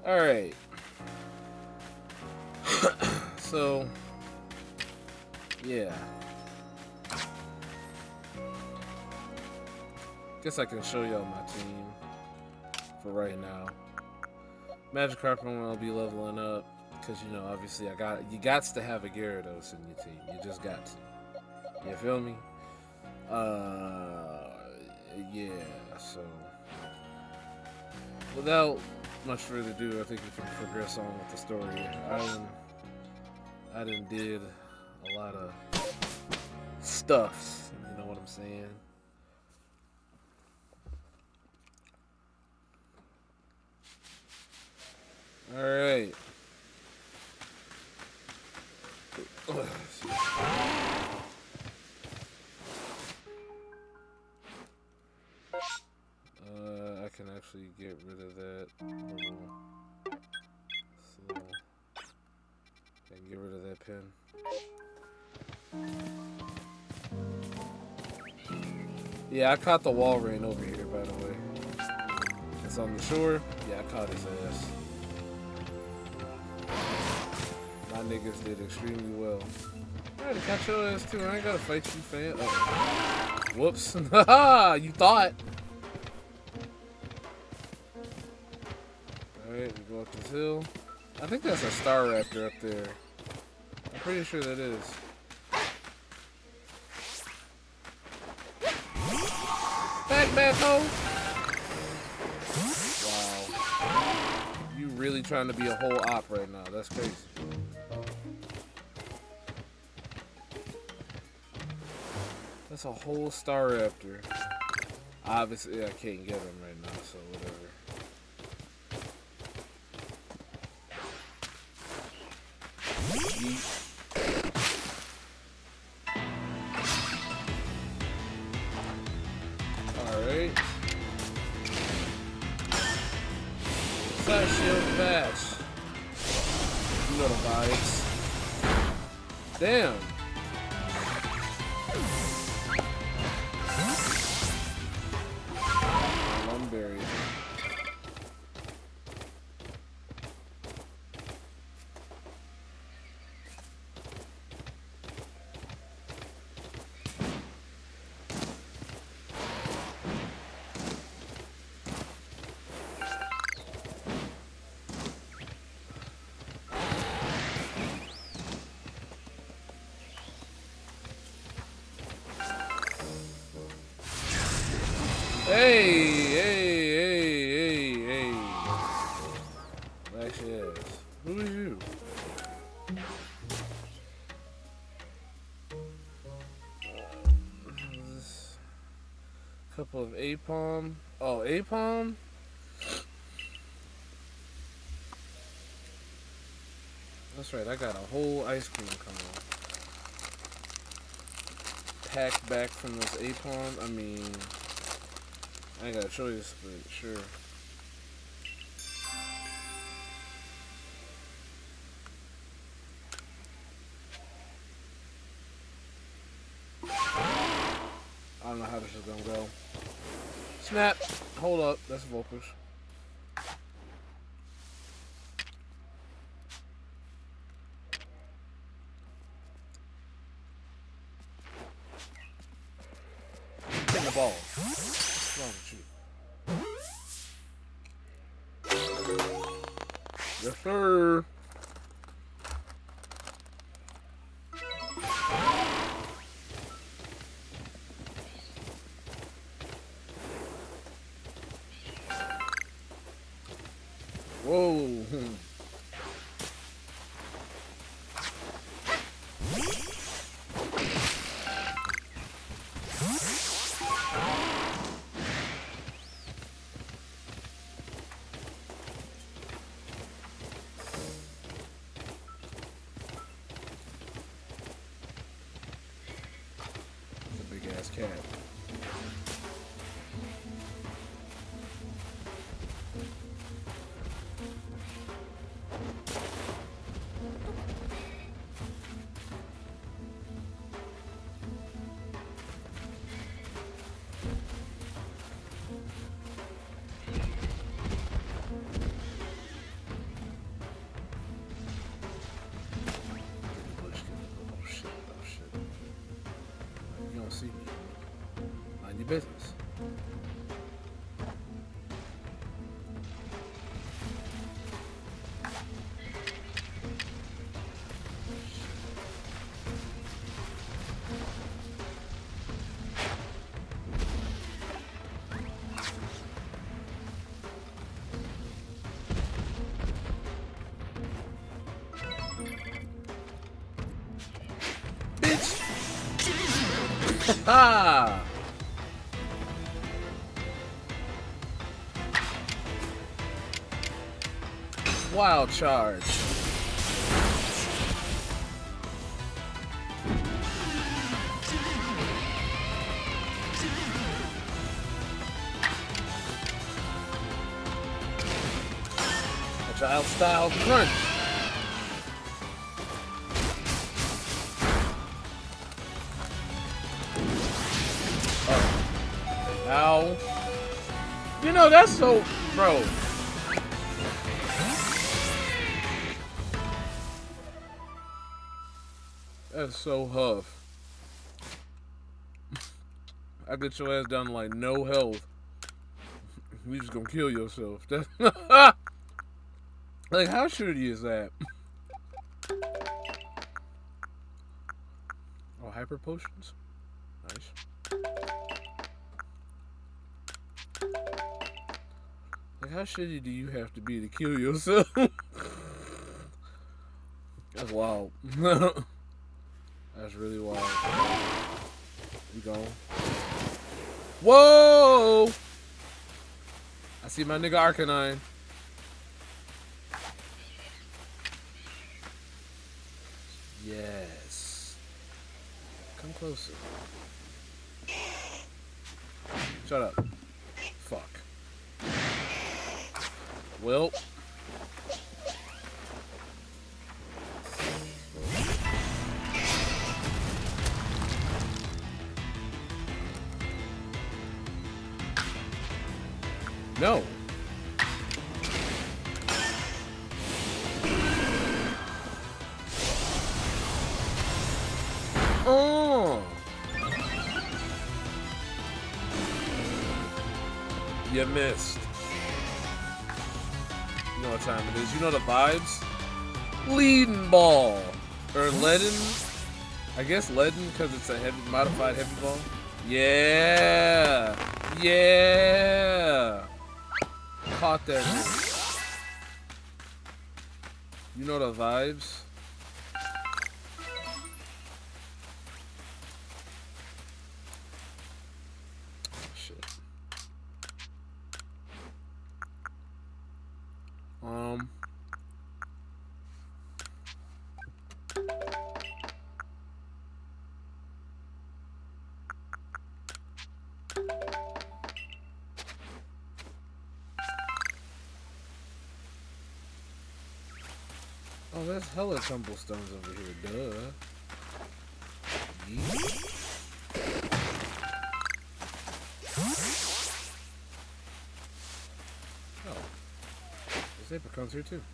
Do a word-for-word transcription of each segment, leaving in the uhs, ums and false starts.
Alright. So, yeah. Guess I can show y'all my team for right now. Magikarp will be leveling up because, you know, obviously I got you got to have a Gyarados in your team. You just got to. You feel me? Uh, yeah. So, without much further ado, I think we can progress on with the story. I done, I done did a lot of stuffs. You know what I'm saying? All right. Uh, I can actually get rid of that little. So I can get rid of that pin. Yeah, I caught the wall rain over here, by the way. It's on the shore. Yeah, I caught his ass. My niggas did extremely well. I had to catch your ass too. I ain't gotta fight you, fan. Uh -oh. Whoops. Haha, you thought. Alright, we go up this hill. I think that's a Star Raptor up there. I'm pretty sure that is. Back, back, ho! Wow. You really trying to be a whole op right now. That's crazy. That's a whole Star Raptor. Obviously, I can't get him right now, so whatever. Yeet. Alright. Flash shield bash. You know the vibes. Damn. Lumberry. Hey, hey, hey, hey, hey. Relax your ass. Who is you? This couple of Apom. Oh, Apom? That's right, I got a whole ice cream coming. Packed back from those Apom. I mean, I ain't got a choice, but sure. I don't know how this is gonna go. Snap! Hold up, that's Vulpix. Get the ball. What's wrong with you? Yes, sir. Whoa. Cat. business. Ha! Wild charge. Agile style crunch. Ow. You know, that's so... Bro. That's so huff. I get your ass down to like no health. You just gonna kill yourself. That's like, how shitty is that? Oh, hyper potions? Nice. Like, how shitty do you have to be to kill yourself? That's wild. That's really wild. You go. Whoa! I see my nigga Arcanine. Yes. Come closer. Shut up. Fuck. Well. No. Oh. You missed. You know what time it is. You know the vibes? Leading ball. Or leaden. I guess leaden because it's a heavy, modified heavy ball. Yeah. Yeah. Caught that shit. You know the vibes? Shit. Um. Oh, there's hella tumblestones over here, duh. Yeet. Oh. This apricot's here too.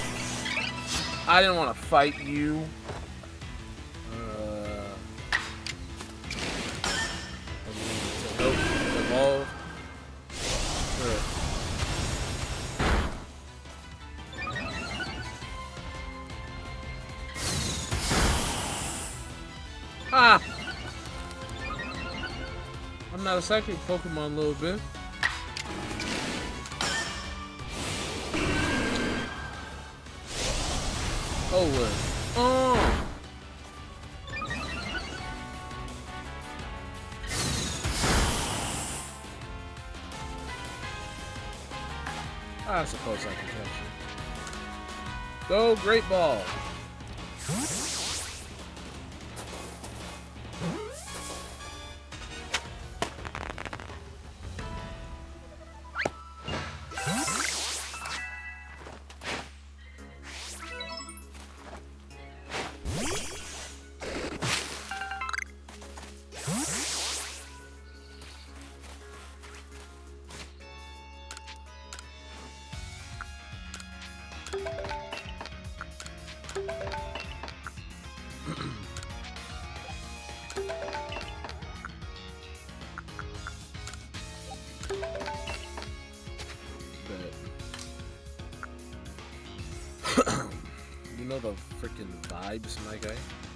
I didn't want to fight you. Uh. Nope. Evolve. Sure. Ah! I'm not a psychic Pokemon a little bit. Oh, what? Oh! I suppose I can catch you. Go, Great Ball! Bet. You know the freaking vibes, my guy.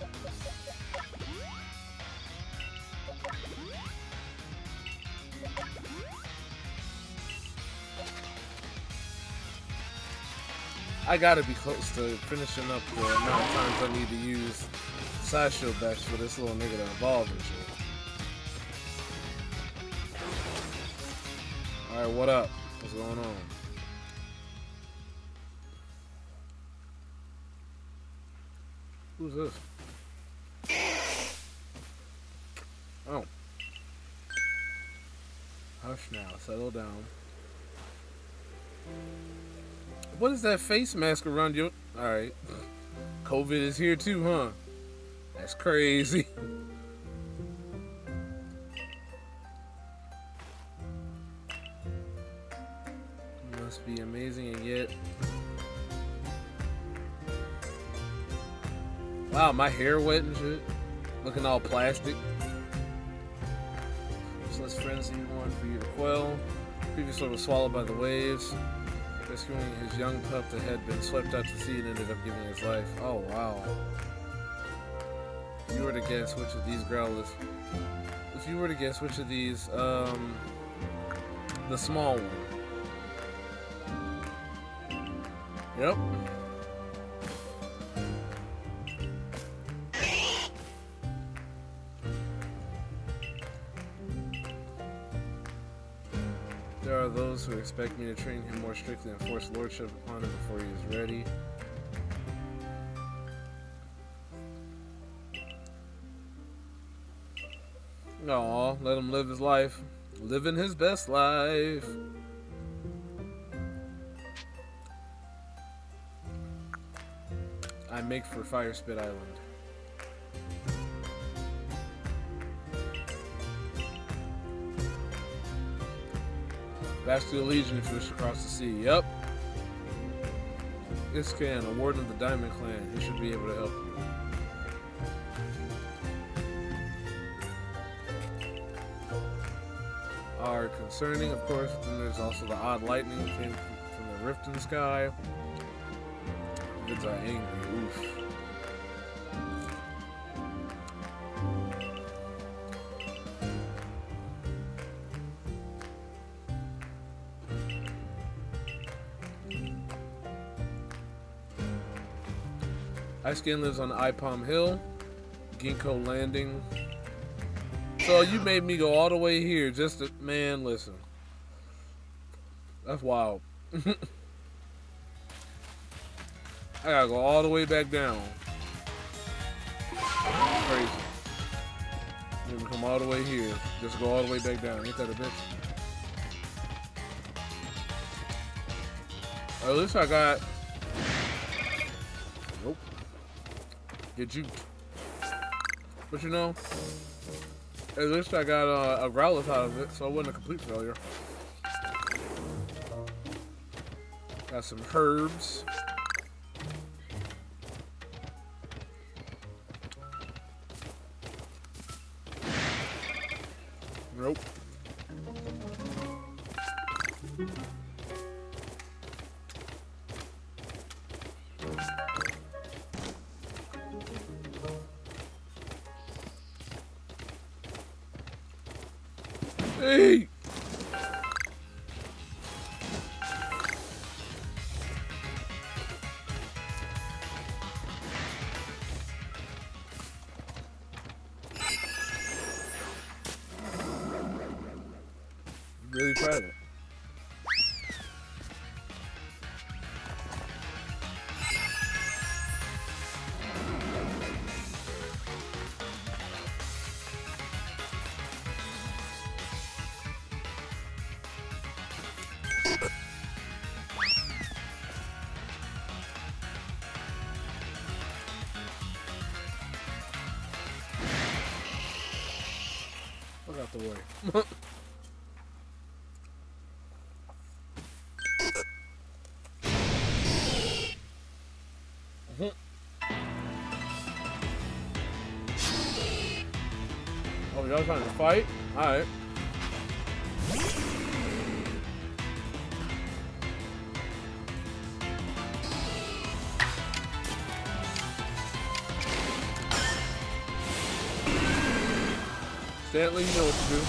I gotta be close to finishing up the amount of times I need to use side shield backs for this little nigga to evolve and shit. Alright, what up? What's going on? Who's this? Oh. Hush now, settle down. What is that face mask around you? Alright. COVID is here too, huh? That's crazy. Must be amazing, and yet... Wow, my hair wet and shit. Looking all plastic. Useless frenzy, one for you to quell. Previous one was swallowed by the waves. Rescuing his young pup that had been swept out to sea and ended up giving his life. Oh, wow. If you were to guess which of these growlers... If you were to guess which of these, um... the small one. Yep. There are those who expect me to train him more strictly and force lordship upon him before he is ready. Aw, let him live his life. Living his best life. I make for Fire Spit Island. Vascular Legion if you wish to cross the sea. Yep. Iscan, a warden of the Diamond Clan. He should be able to help you. Are concerning, of course. Then there's also the odd lightning that came from the rift in the sky. Vids are angry. Oof. Iscan lives on Ipalm Hill, Ginkgo Landing. So you made me go all the way here just to, man, listen. That's wild. I gotta go all the way back down. Crazy. Let me come all the way here. Just go all the way back down. Ain't that a bitch? Or at least I got... Nope. Get juked. But you know, at least I got uh, a Growlithe out of it, so it wasn't a complete failure. Got some herbs. Nope. Hey! Really tried it. Look out the way. Oh, y'all trying to fight? Alright. Stanley, you know what to do.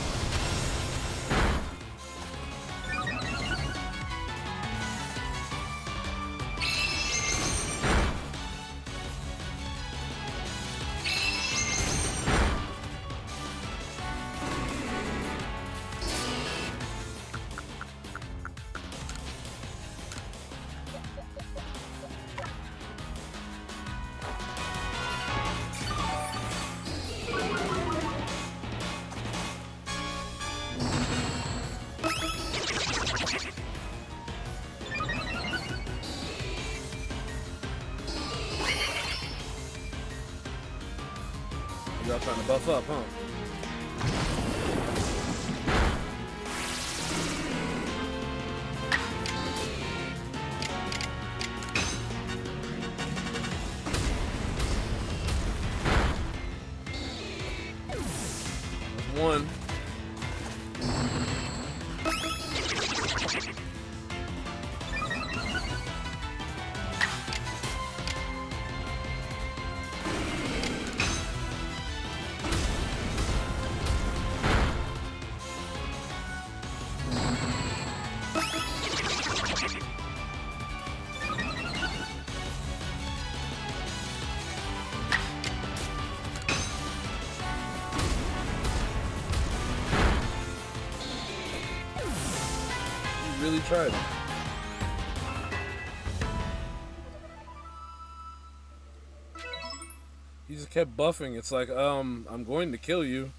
Y'all trying to buff up, huh? One. Really tried it. He just kept buffing. It's like, um, I'm going to kill you.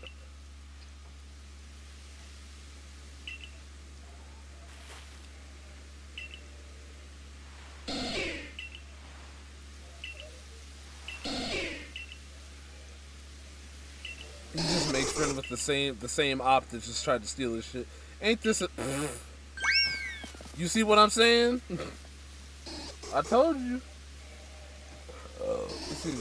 He just makes friends with the same the same op that just tried to steal his shit. Ain't this a... You see what I'm saying? I told you. Uh, let's see.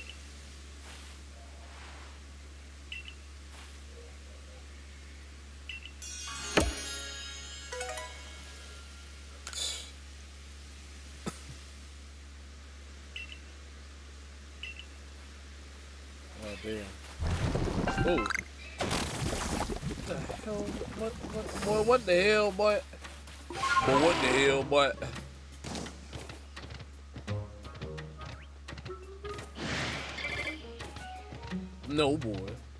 Oh damn. Oh. What the hell? What what boy, what the hell, boy? Boy, what the hell, boy? No, boy.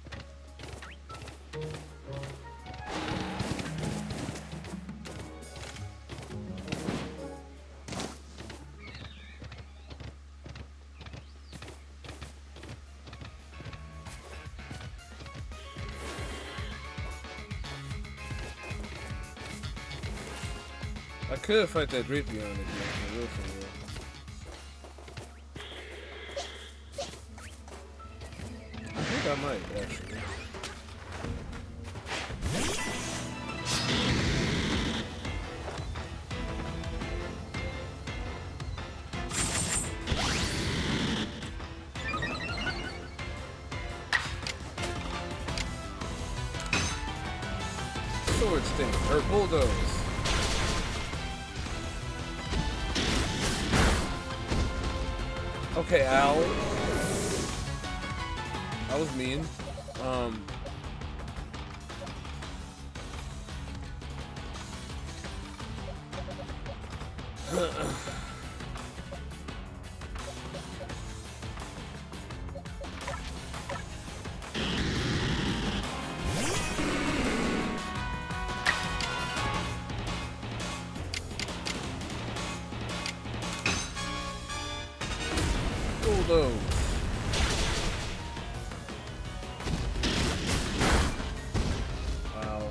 I could fight that Drapion again, for real, for real. I think I might, actually. Sword Sting, or Bulldoze. Okay, Al. That was mean. Um. Bulldoze. Wow.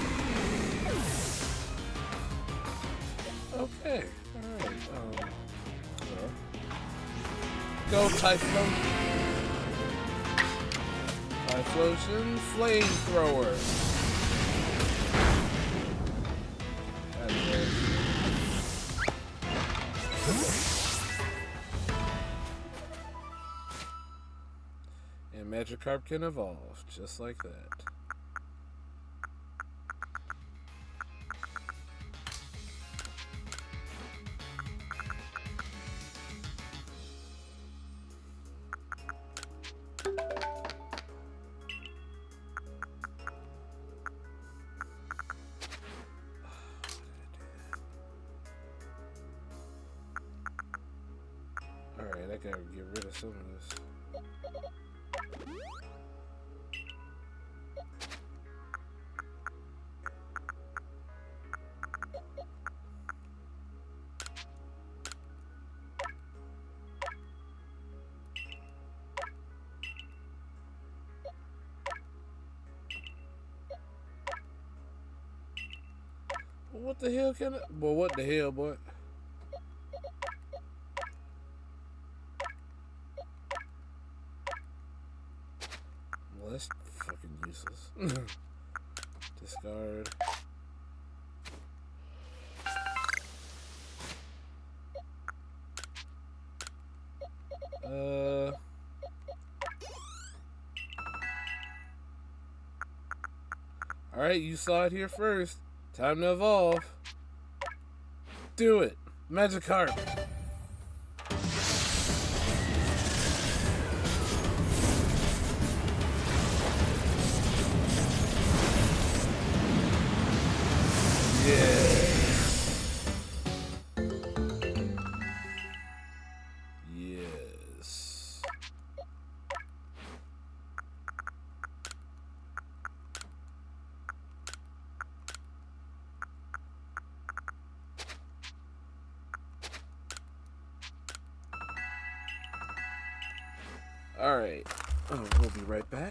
Okay. Alright. Um, well. Go Typhlosion. Typhlosion Flamethrower. And Magikarp can evolve just like that. I gotta get rid of some of this. What the hell can I? Boy, what the hell, boy? Well, that's fucking useless. Discard. Uh. Alright, you saw it here first. Time to evolve. Do it. Magikarp. Yes. Yes. All right. Oh, we'll be right back.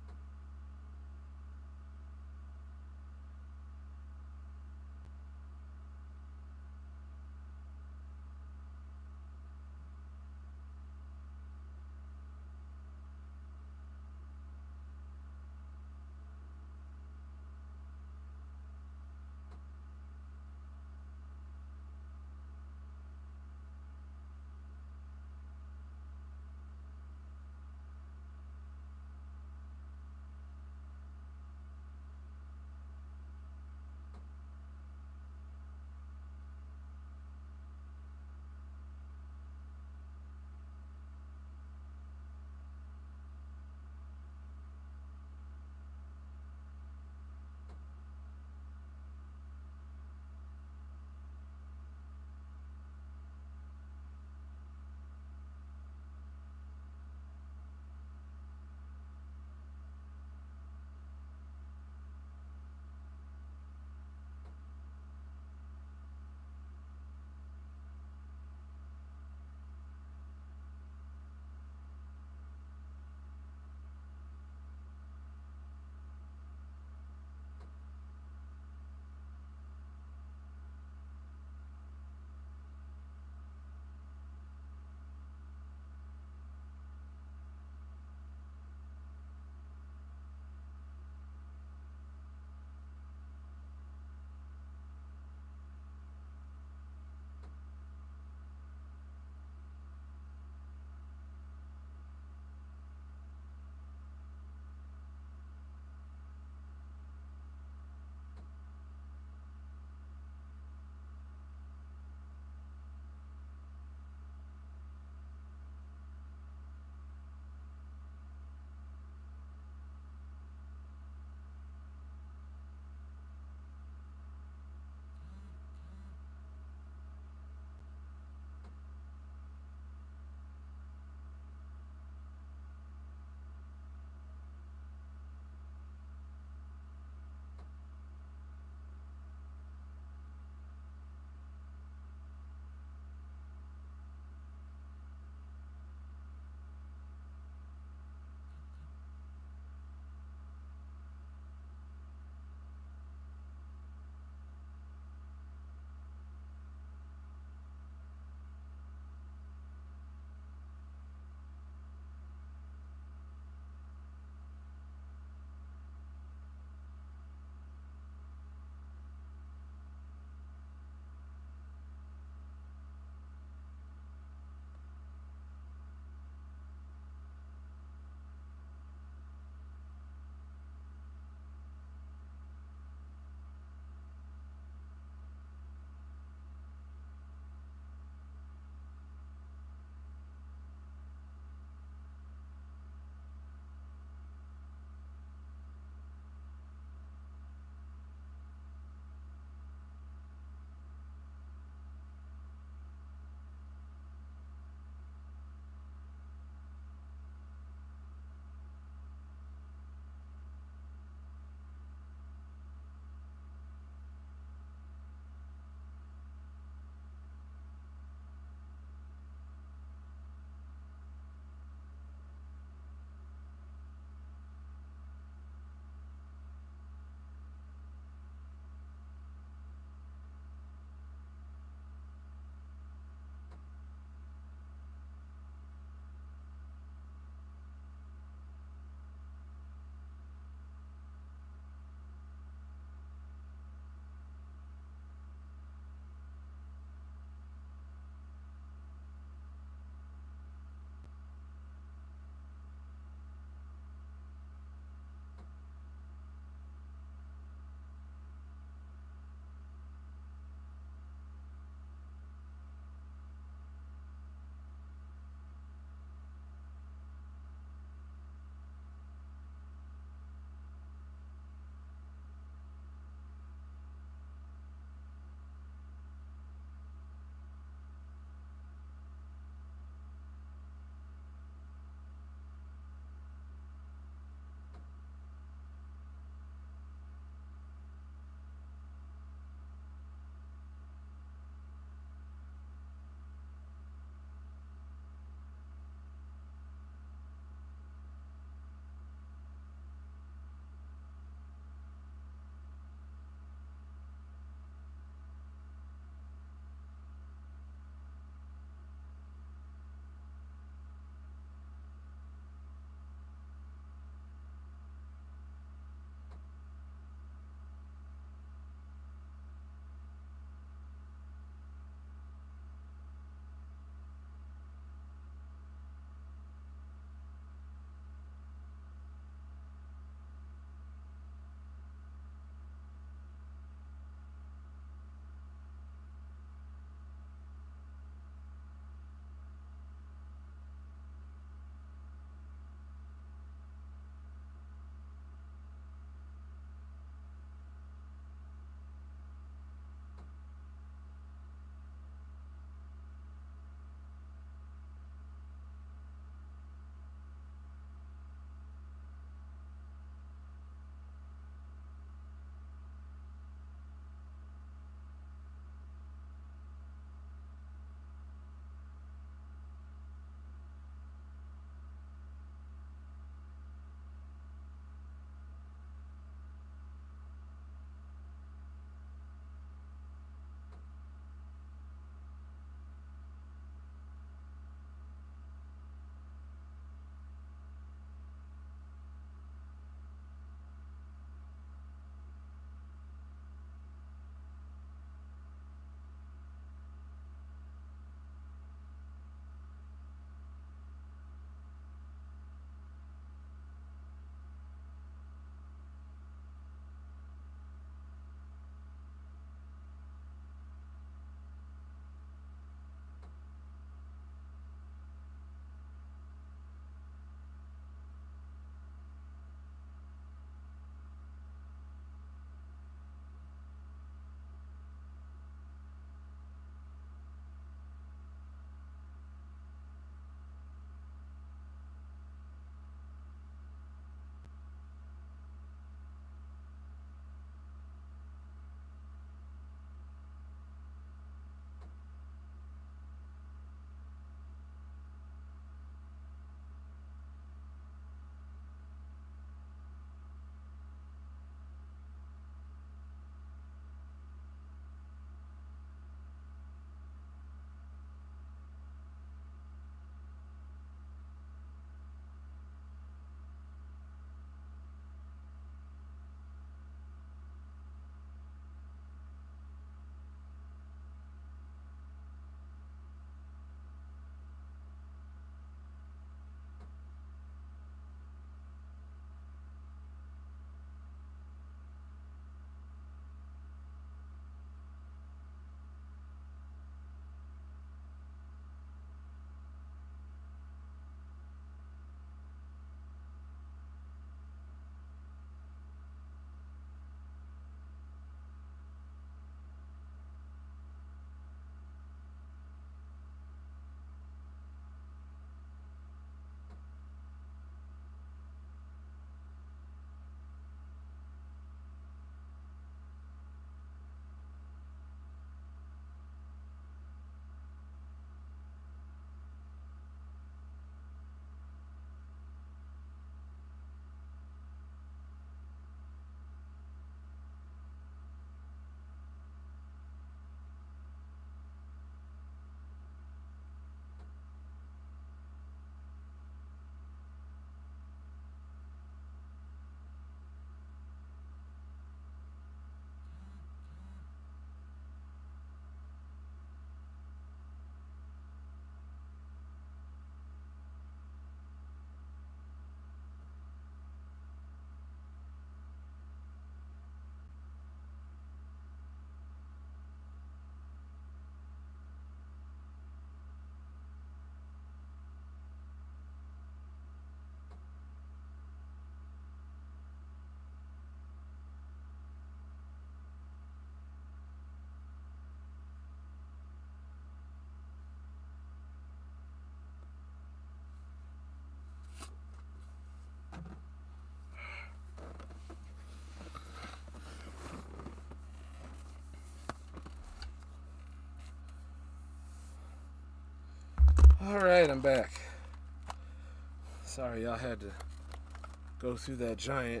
Alright, I'm back. Sorry, y'all had to go through that giant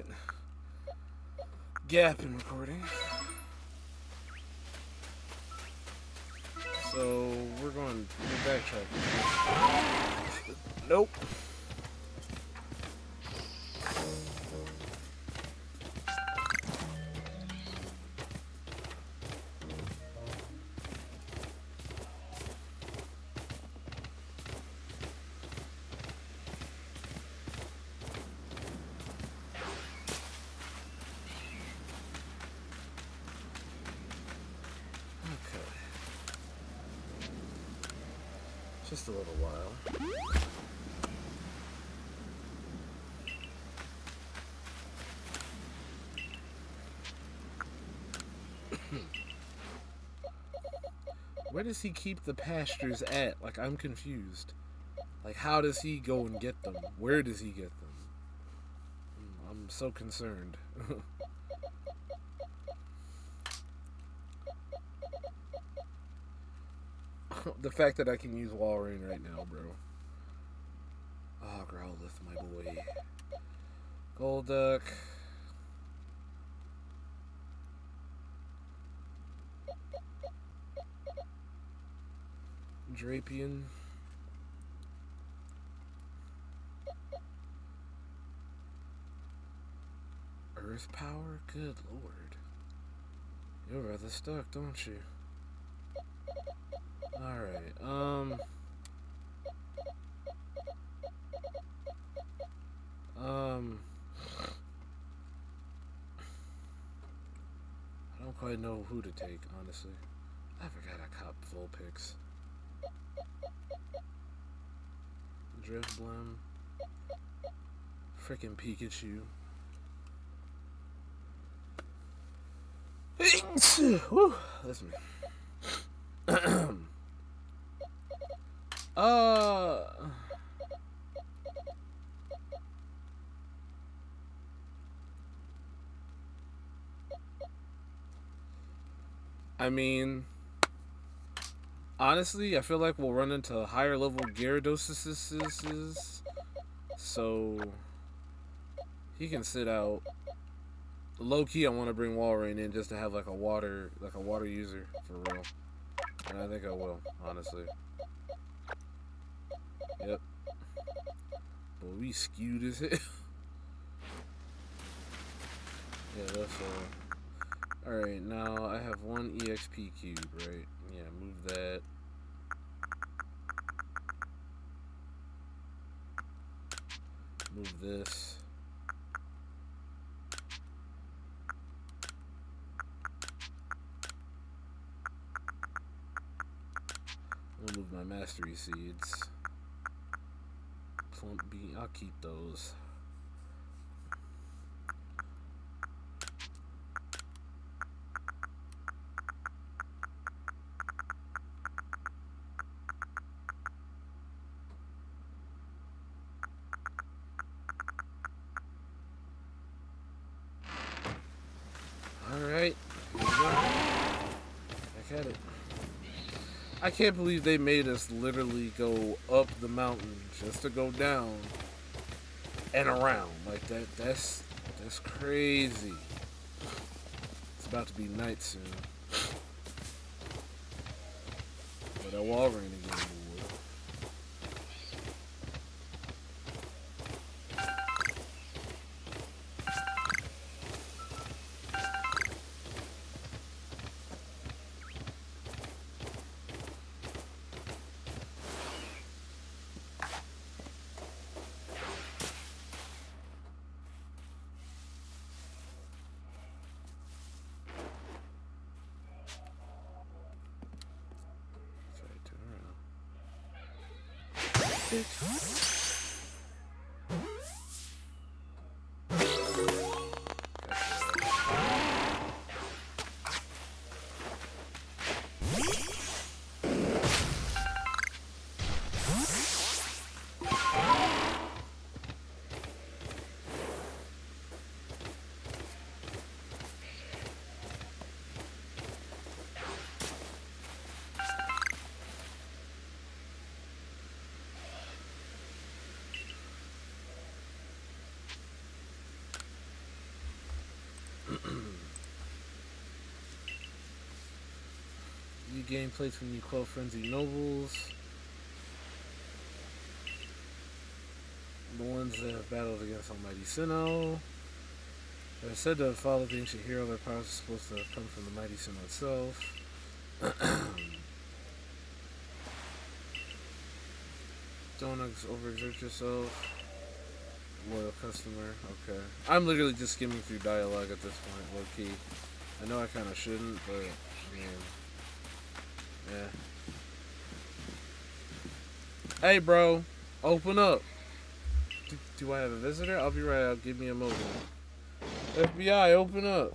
gap in recording. So, we're going to backtrack. Nope. Just a little while. Where does he keep the pastures at? Like, I'm confused. Like, how does he go and get them? Where does he get them? I'm so concerned. The fact that I can use Walrein right now, bro. Oh, Growlithe, my boy. Golduck. Drapion. Earth Power? Good lord. You're rather stuck, don't you? Alright, um... Um... I don't quite know who to take, honestly. I forgot I copped full picks. Drifblim. Frickin' Pikachu. Whew, listen. uh... I mean, honestly, I feel like we'll run into higher level Gyarados, so he can sit out. Low key, I want to bring Walrein in just to have like a water, like a water user for real, and I think I will, honestly. Yep. Boy, we skewed as hell. Yeah, that's all. Alright, now I have one E X P cube, right? Yeah, move that. Move this. I'll move my mastery seeds. Plump bean, I'll keep those. Alright, back at it. I can't believe they made us literally go up the mountain just to go down and around. Like that that's that's crazy. It's about to be night soon. But that Walrein again, boy. You gain plates when you quell frenzied nobles. The ones that have battled against Almighty Sinnoh. They're said to have followed the ancient hero. Their powers are supposed to have come from the mighty Sinnoh itself. Don't overexert yourself. Loyal customer. Okay. I'm literally just skimming through dialogue at this point, low key. I know I kind of shouldn't, but I mean, yeah. Hey, bro, open up. Do, do I have a visitor? I'll be right out. Give me a moment. F B I, open up.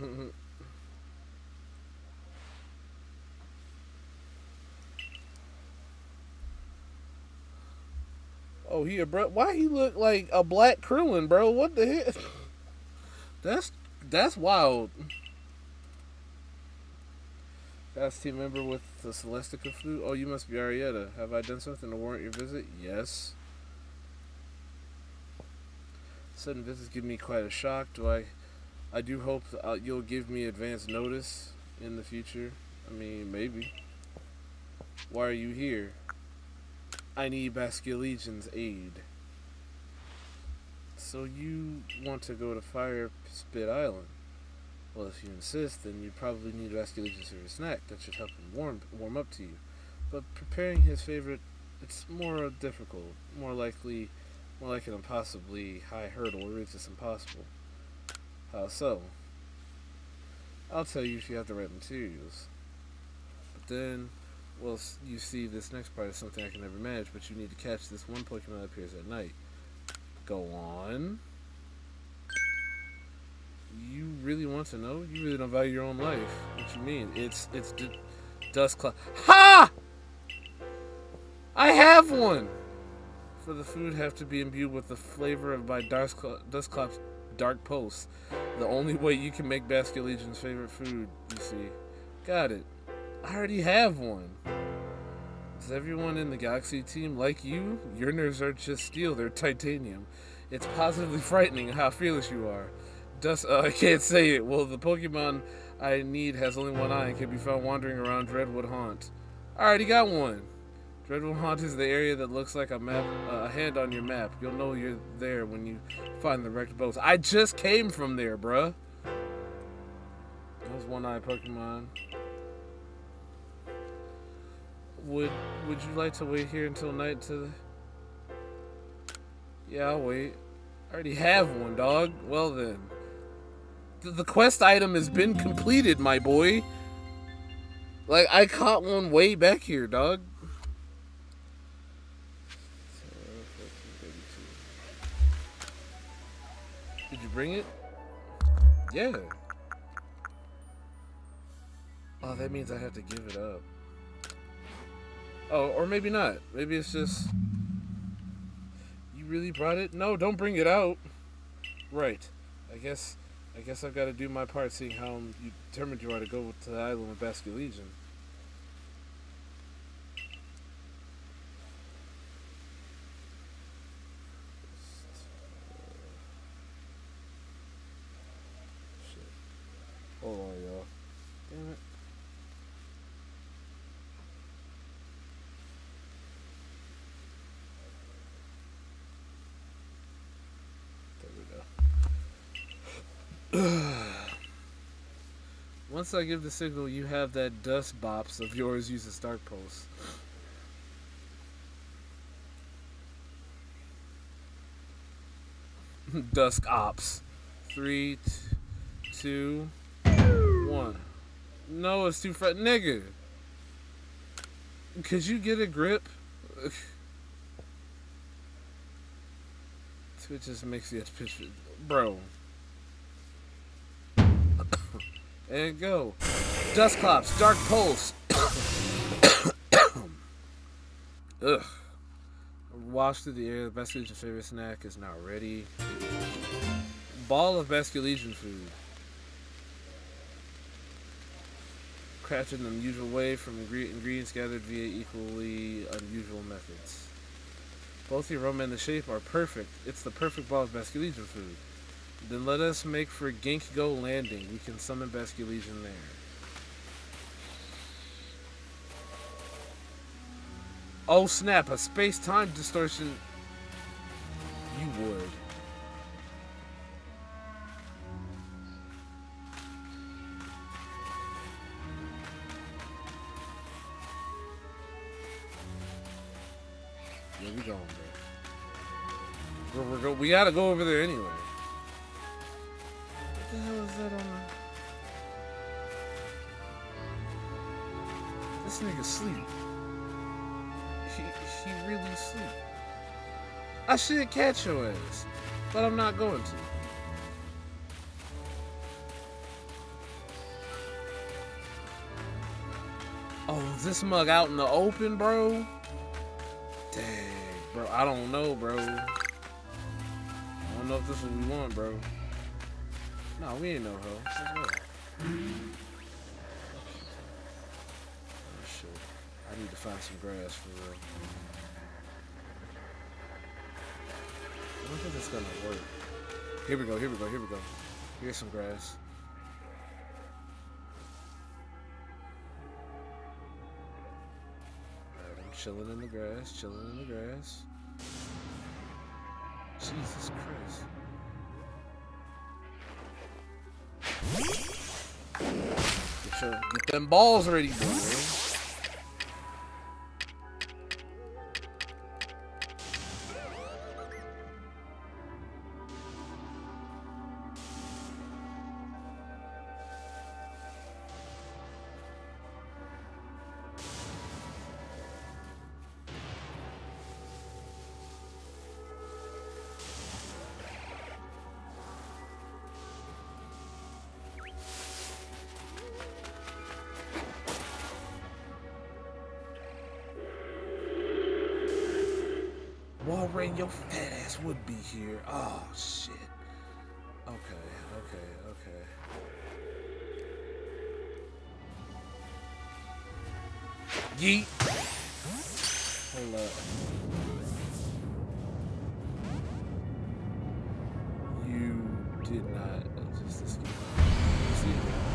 Oh, he a bro? Why he look like a black Krillin, bro? What the heck? That's that's wild. Past team member with the Celestica flute. Oh, you must be Arietta. Have I done something to warrant your visit? Yes. Sudden visits give me quite a shock. Do I? I do hope uh, you'll give me advance notice in the future. I mean, maybe. Why are you here? I need Basque Legion's aid. So you want to go to Fire Spit Island? Well, if you insist, then you probably need Basque Legion's favorite snack. That should help him warm warm up to you. But preparing his favorite, it's more difficult. More likely, more like an impossibly high hurdle, or it's just impossible. How so? I'll tell you if you have the right materials. But then, well, you see, this next part is something I can never manage, but you need to catch this one Pokemon that appears at night. Go on. You really want to know? You really don't value your own life. What you mean? It's, it's d Dusclops. Ha! I have one! For the food have to be imbued with the flavor of my Dusclops Dark Pulse. The only way you can make Basque Legion's favorite food, you see. Got it. I already have one. Is everyone in the Galaxy team like you? Your nerves are just steel, they're titanium. It's positively frightening how fearless you are. Dust, uh, I can't say it. Well, the Pokemon I need has only one eye and can be found wandering around Dreadwood Haunt. I already got one. Dreadwood Haunt is the area that looks like a map, uh, a hand on your map. You'll know you're there when you find the wrecked boats. I just came from there, bruh. Those one-eye Pokemon. Would Would you like to wait here until night to? Yeah, I'll wait. I already have one, dog. Well then, Th the quest item has been completed, my boy. Like, I caught one way back here, dog. Did you bring it? Yeah. Oh, that means I have to give it up. Oh, or maybe not. Maybe it's just... You really brought it? No, don't bring it out. Right. I guess I guess I've got to do my part, seeing how you determined you are to go to the island with Basque Legion. Shit. Hold on, y'all. Damn it. Once I give the signal, you have that dust bops of yours use a Stark Pulse. Dusk Ops. Three, two, one. No, it's too fat, nigga. Could you get a grip? Twitch just makes you picture, bro. And go. Dusclops, Dark Pulse. Ugh. Wash through the air. The Basque Legion favorite snack is now ready. Ball of Basque Legion food. Crafted in an unusual way from ingredients gathered via equally unusual methods. Both the aroma and the shape are perfect. It's the perfect ball of Basque Legion food. Then let us make for Ginkgo Landing. We can summon Basque Legion there. Oh snap, a space-time distortion. You would. Where we going, bro? We're, we're go we gotta go over there anyway. What the hell is that on the... This nigga sleep. He, he really sleep. I should catch your ass, but I'm not going to. Oh, is this mug out in the open, bro? Dang, bro. I don't know, bro. I don't know if this is what we want, bro. No, we ain't no hoe. Let's go. Oh, shit. I need to find some grass for real. I don't think it's gonna work. Here we go, here we go, here we go. Here's some grass. Alright, I'm chilling in the grass, chilling in the grass. Jesus Christ. Get, your, get them balls ready, boy. Walrein, your fat ass would be here. Oh, shit. Okay, okay, okay. Yeet. Hold up. You did not just escape. See?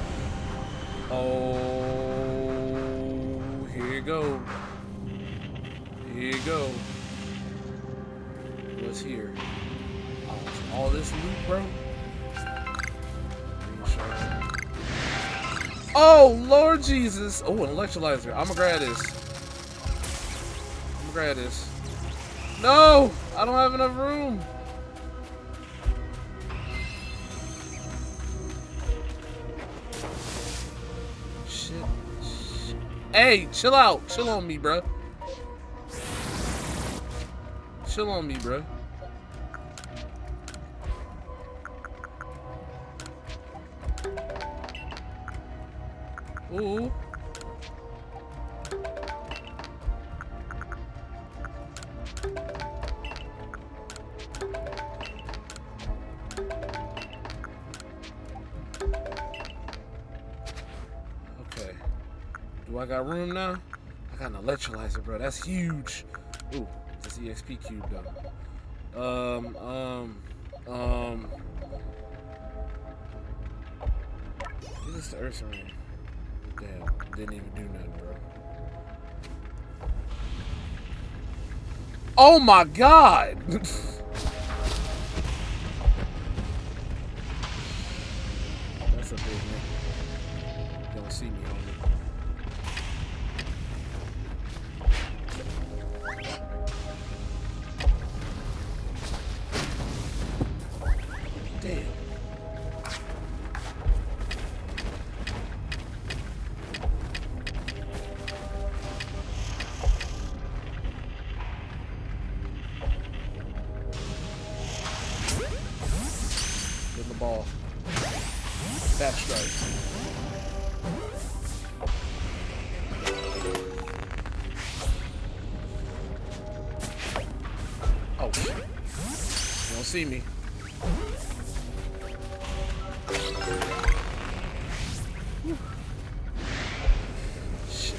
Oh, here you go. Here you go. What's here? Oh, all this loot, bro? Oh, Lord Jesus. Oh, an electrolyzer. I'm gonna grab this. I'm gonna grab this. No! I don't have enough room. Shit. Shit. Hey, chill out. Chill on me, bro. Chill on me, bro. Ooh. Okay. Do I got room now? I got an electrolyzer, bro. That's huge. Ooh, this E X P cube though. Um, um, um. What is the earth ring? Damn, didn't even do nothing, bro. Oh my God! That's a big nigga. You don't see me, homie. Damn. Ball. Back strike. Oh shit. You don't see me. Whew. Shit.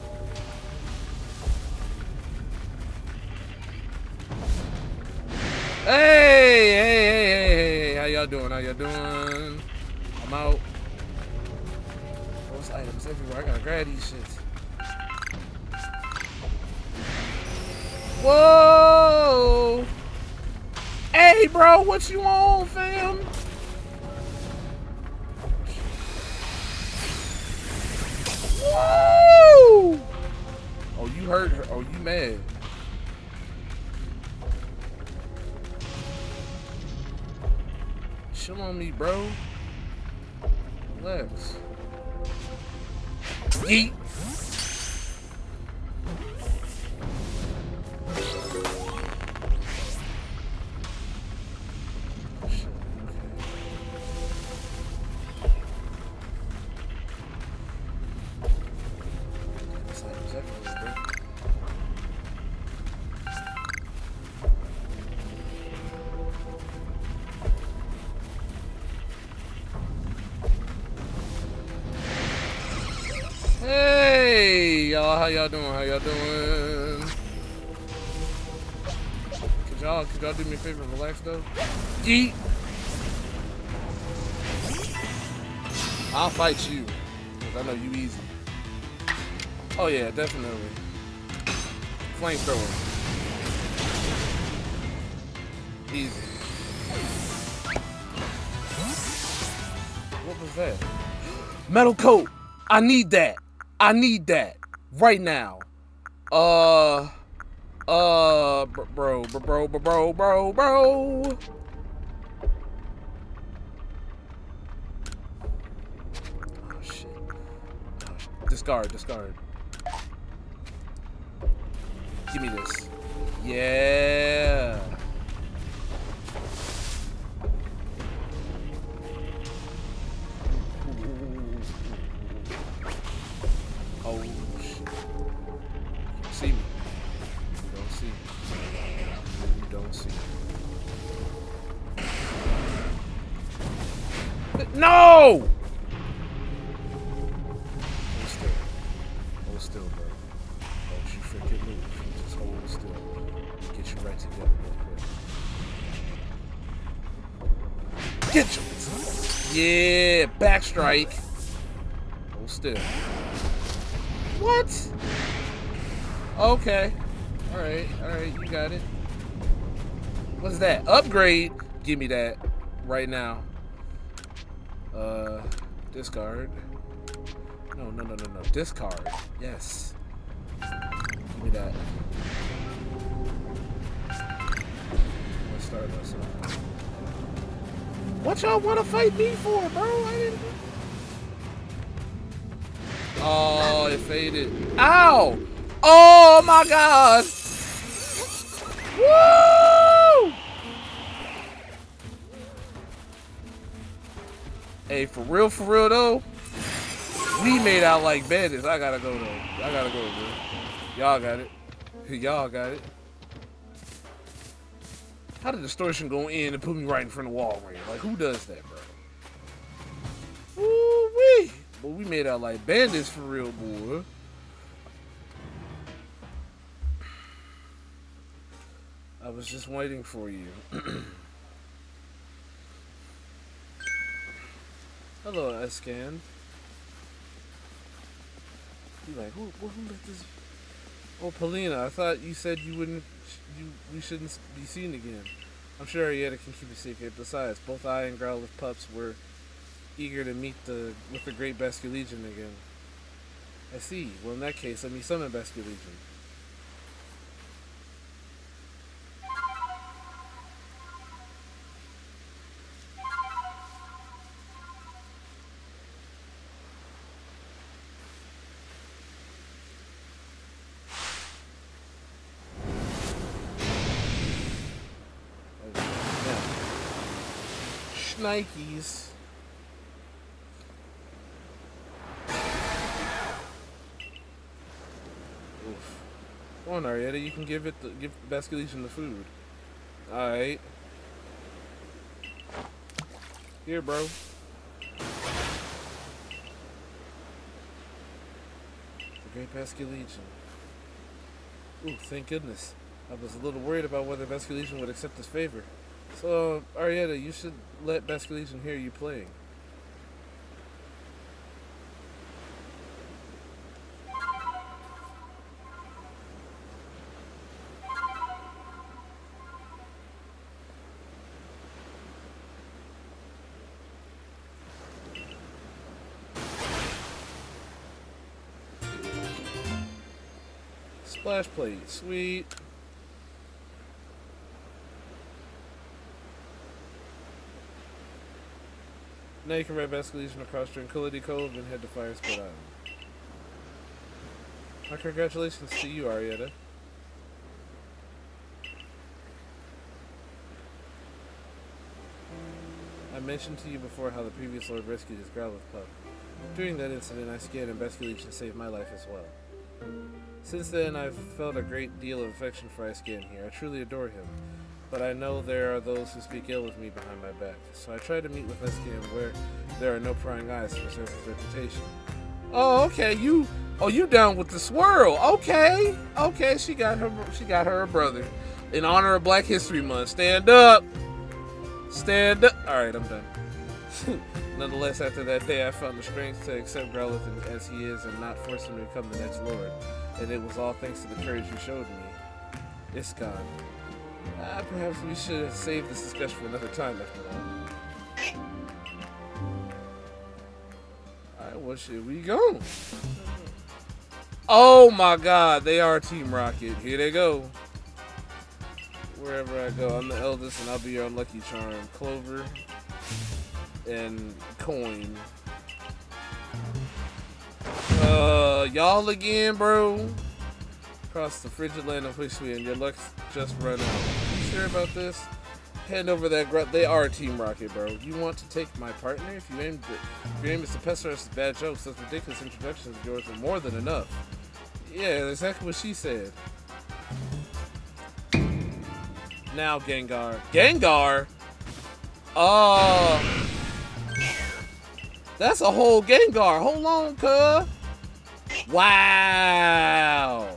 Hey, hey, hey, hey, how y'all doing? How y'all doing? I'm out. Those items everywhere. I gotta grab these shits. Whoa! Hey, bro, what you on, fam? Woo! Oh, you hurt her. Oh, you mad? Chill on me, bro. Relax. Yeet. Hey, y'all, how y'all doing? How y'all doing? Could y'all, could y'all do me a favor and relax though? Yeet. I'll fight you, cause I know you easy. Oh yeah, definitely. Flamethrower. Easy. What was that? Metal coat. I need that. I need that right now. Uh, uh, bro, bro, bro, bro, bro, bro. Oh shit. Oh, shit. Discard, discard. Give me this. Yeah. Oh shit. You see me. You don't see me. You don't see me. No! Hold still. Hold still, bro. Don't you freaking move. Just hold still. Get you right together real quick. Get you! Yeah, backstrike. Hold still. What? Okay. Alright, alright, you got it. What's that? Upgrade? Give me that right now. Uh, discard. No, no, no, no, no. Discard. Yes. Give me that. Let's start us off. What y'all want to fight me for, bro? I didn't... Oh, it faded. Ow! Oh my god! Woo! Hey, for real, for real though, we made out like bandits. I gotta go though. I gotta go, bro. Y'all got it. Y'all got it. How did distortion go in and put me right in front of the wall right? Like, who does that, bro? Woo wee! But we made out like bandits for real, boy. I was just waiting for you. Hello, Escan. You like, who, who let this? Oh, Polina, I thought you said you wouldn't, you, we shouldn't be seen again. I'm sure Arietta can keep a secret. Besides, both I and Growlithe pups were eager to meet the with the great Basculegion again. I see. Well, in that case, let me summon Basculegion. Nikes. Oof. Come on, Arietta, you can give it the, give Basculegion the food. Alright. Here, bro. The great Basculegion. Ooh, thank goodness. I was a little worried about whether Basculegion would accept this favor. So, Arietta, you should let Basculegion hear you playing. Splash plate, sweet. Now you can ride Basket Legion across Tranquility Cove and head to Fire Spit Island. My congratulations to you, Arietta. I mentioned to you before how the previous Lord rescued his Growlithe pup. During that incident, I scanned and Basket Legion saved my life as well. Since then, I've felt a great deal of affection for Icecan here. I truly adore him. But I know there are those who speak ill of me behind my back, so I try to meet with Icecan where there are no prying eyes to preserve his reputation. Oh, okay, you, oh, you down with the swirl? Okay, okay, she got her, she got her a brother, in honor of Black History Month. Stand up, stand up. All right, I'm done. Nonetheless, after that day, I found the strength to accept Growlithe as he is and not force him to become the next Lord. And it was all thanks to the courage you showed me. It's gone. Uh, perhaps we should have saved this discussion for another time after all. Alright, well, should we go? Oh my god, they are Team Rocket. Here they go. Wherever I go, I'm the eldest and I'll be your unlucky charm. Clover and Coin. Uh, y'all again, bro? Across the frigid land of Huisui and your luck's just run out. You sure about this? Hand over that grunt. They are Team Rocket, bro. You want to take my partner? If you aim to, if your aim is to pester us with bad jokes, those ridiculous introductions of yours are more than enough. Yeah, that's exactly what she said. Now, Gengar. Gengar? Oh. That's a whole Gengar. Hold on, cuh. Wow.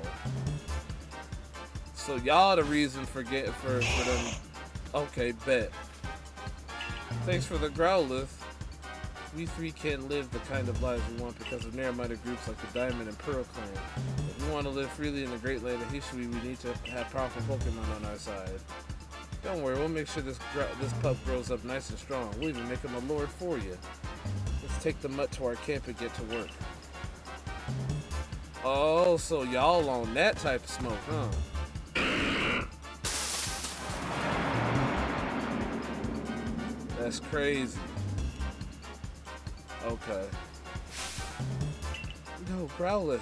So y'all the reason for get for for them. Okay, bet. Thanks for the Growlithe. We three can't live the kind of lives we want because of narrow-minded groups like the Diamond and Pearl Clan. If we want to live freely in the great land of Hisui, we need to have powerful Pokemon on our side. Don't worry, we'll make sure this this pup grows up nice and strong. We'll even make him a lord for you. Let's take the mutt to our camp and get to work. Oh, so y'all on that type of smoke, huh? That's crazy. Okay. No, Growlithe.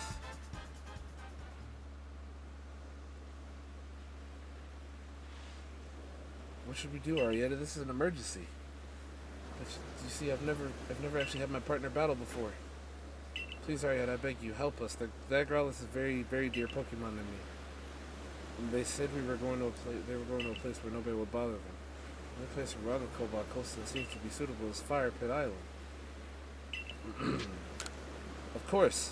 What should we do, Arietta? This is an emergency. But you see, I've never, I've never actually had my partner battle before. Please, Arietta, I beg you, help us. The, that Growlithe is a very, very dear Pokemon to me. And they said we were going to a place. They were going to a place where nobody would bother them. The only place where Rocket Cobalt Coast that seems to be suitable is Fire Pit Island. Of course.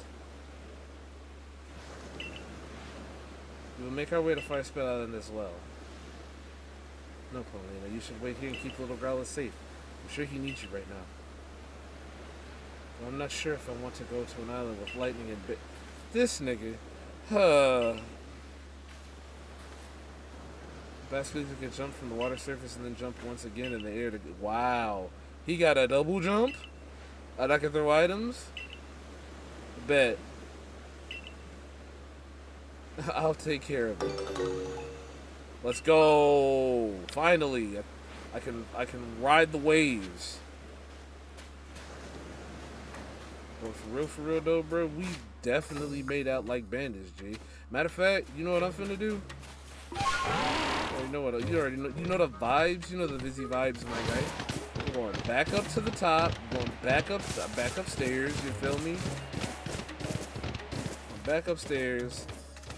We will make our way to Fire Spit Island as well. No, Paulina, you should wait here and keep little Growlithe safe. I'm sure he needs you right now. Well, I'm not sure if I want to go to an island with lightning and bit. This nigga. Huh. Basket Legion can jump from the water surface and then jump once again in the air to get. Wow. He got a double jump? And I can throw items? Bet. I'll take care of it. Let's go. Finally. I can I can ride the waves. But for real, for real though, bro, we definitely made out like bandits, G. Matter of fact, you know what I'm finna do? You know what? You already know. You know the vibes. You know the Vizzy vibes, my guy. We're going back up to the top. Going back up, back upstairs. You feel me? Back upstairs,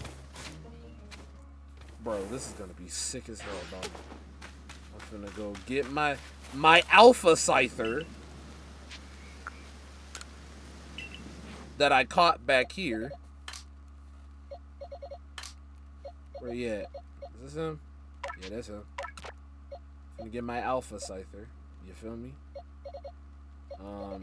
bro. This is gonna be sick as hell, dog. I'm finna go get my my Alpha Scyther that I caught back here. Where you at? Is this him? Yeah, that's him. I'm gonna get my Alpha Scyther. You feel me? Um.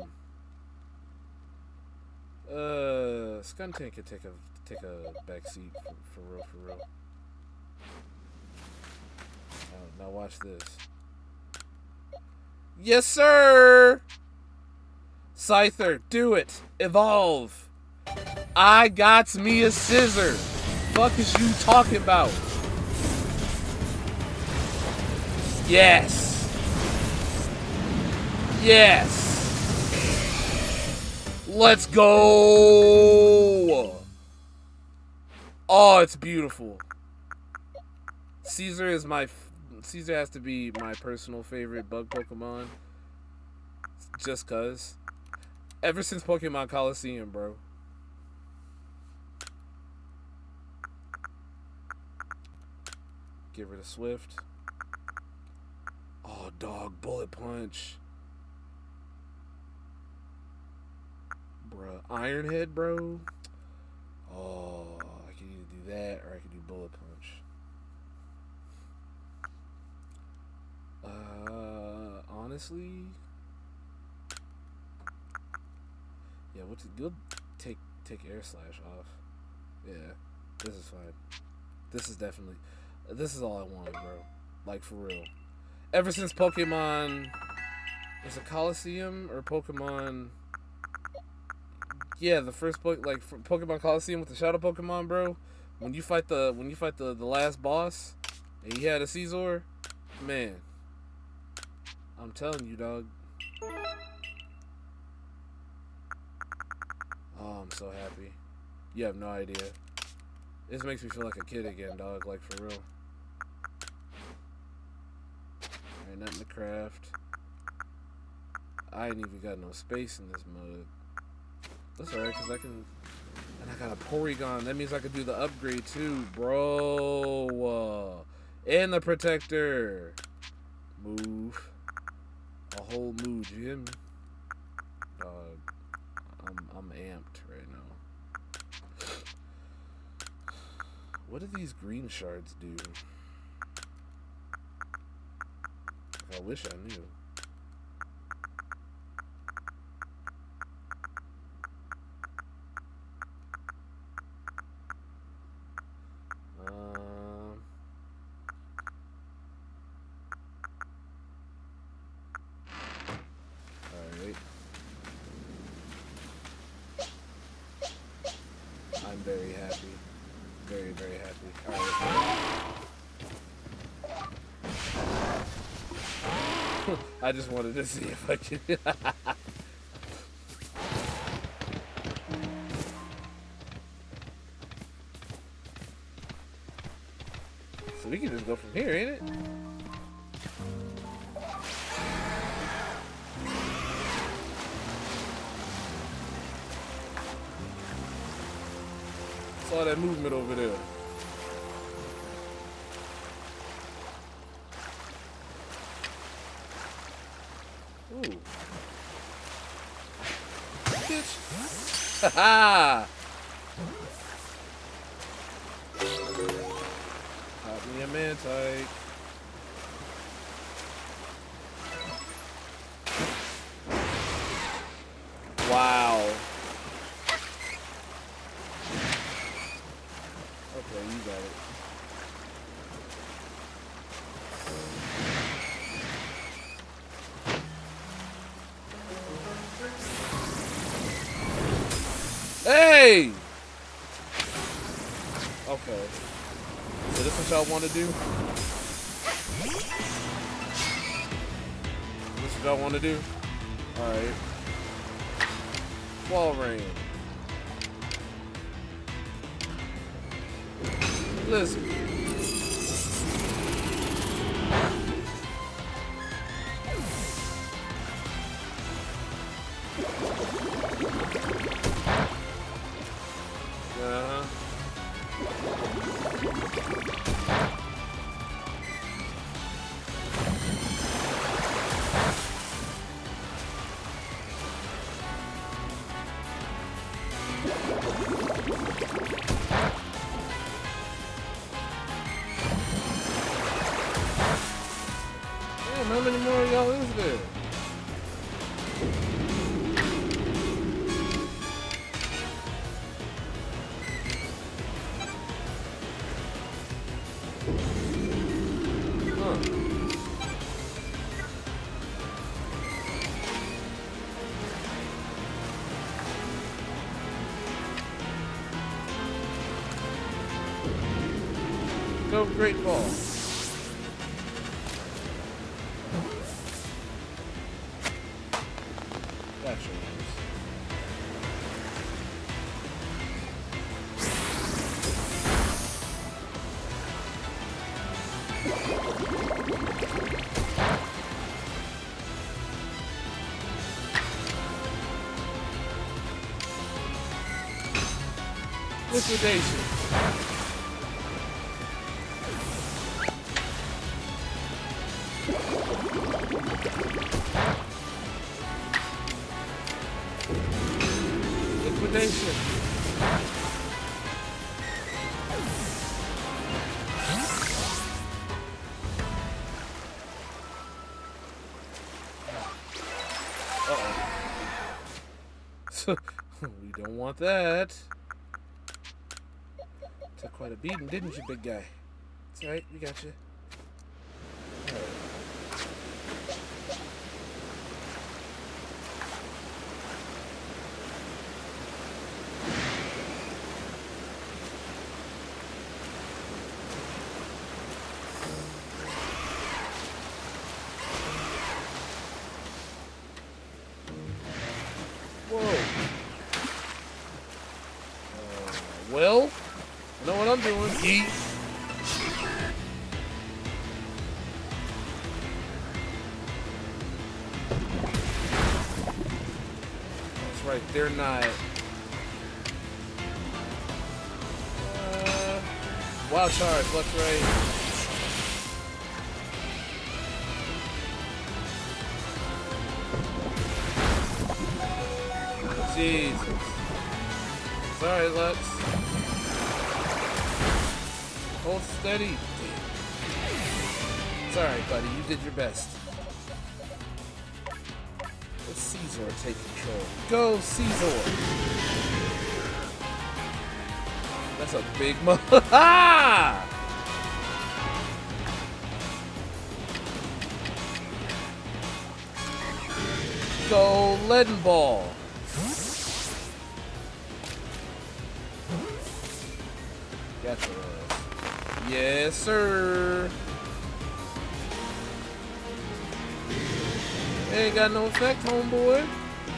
Uh, Skuntank could take a take a back seat for, for real, for real. Now, now watch this. Yes, sir. Scyther, do it. Evolve. I got me a scissor. fuck is you talking about? Yes. Yes. Let's go. Oh, it's beautiful. Caesar is my... Caesar has to be my personal favorite bug Pokemon. Just cuz. Ever since Pokemon Coliseum, bro. Get rid of Swift. Oh, dog. Bullet Punch. Bruh. Iron Head, bro. Oh, I can either do that or I can do Bullet Punch. Uh, honestly... Yeah, what's it? You'll take take Air Slash off. Yeah, this is fine. This is definitely, this is all I wanted, bro. Like for real. Ever since Pokemon, is it Coliseum or Pokemon? Yeah, the first po like Pokemon Coliseum with the Shadow Pokemon, bro. When you fight the when you fight the the last boss, and you had a Caesar, man. I'm telling you, dog. Oh, I'm so happy. You have no idea. This makes me feel like a kid again, dog. Like, for real. Alright, nothing to craft. I ain't even got no space in this mode. That's alright, because I can... And I got a Porygon. That means I can do the upgrade, too, bro. Uh, and the Protector. Move. A whole mood, you hear me? Dog. I'm, I'm amped right now. What do these green shards do? I wish I knew. Um... Alright. I'm very happy. Very, very happy. Alright. I just wanted to see if I could. So we can just go from here, ain't it? Saw that movement over there. Ooh. Bitch. Ha Pop me a Mantike. Wow. Okay, you got it. Hey! Okay. So this what y'all want to do? This what y'all want to do? Alright. Wall rain. Listen. Uh-huh. Damn, how many more of y'all is there? Go Great Ball. Gotcha. Liquidation. Liquidation. Uh-oh. We don't want that. Took quite a beating, didn't you, big guy? It's alright, we got you. All right. Whoa. Uh, well, you know what I'm doing? Eat. That's right, they're not. Uh, wild charge, left, right. Jesus. Sorry, Lux. Hold steady. It's alright, buddy. You did your best. Let Caesar take control. Go, Caesar! That's a big mo- Ha! Go, Leaden Ball! Gotcha. Yes, sir. Ain't got no effect, homeboy.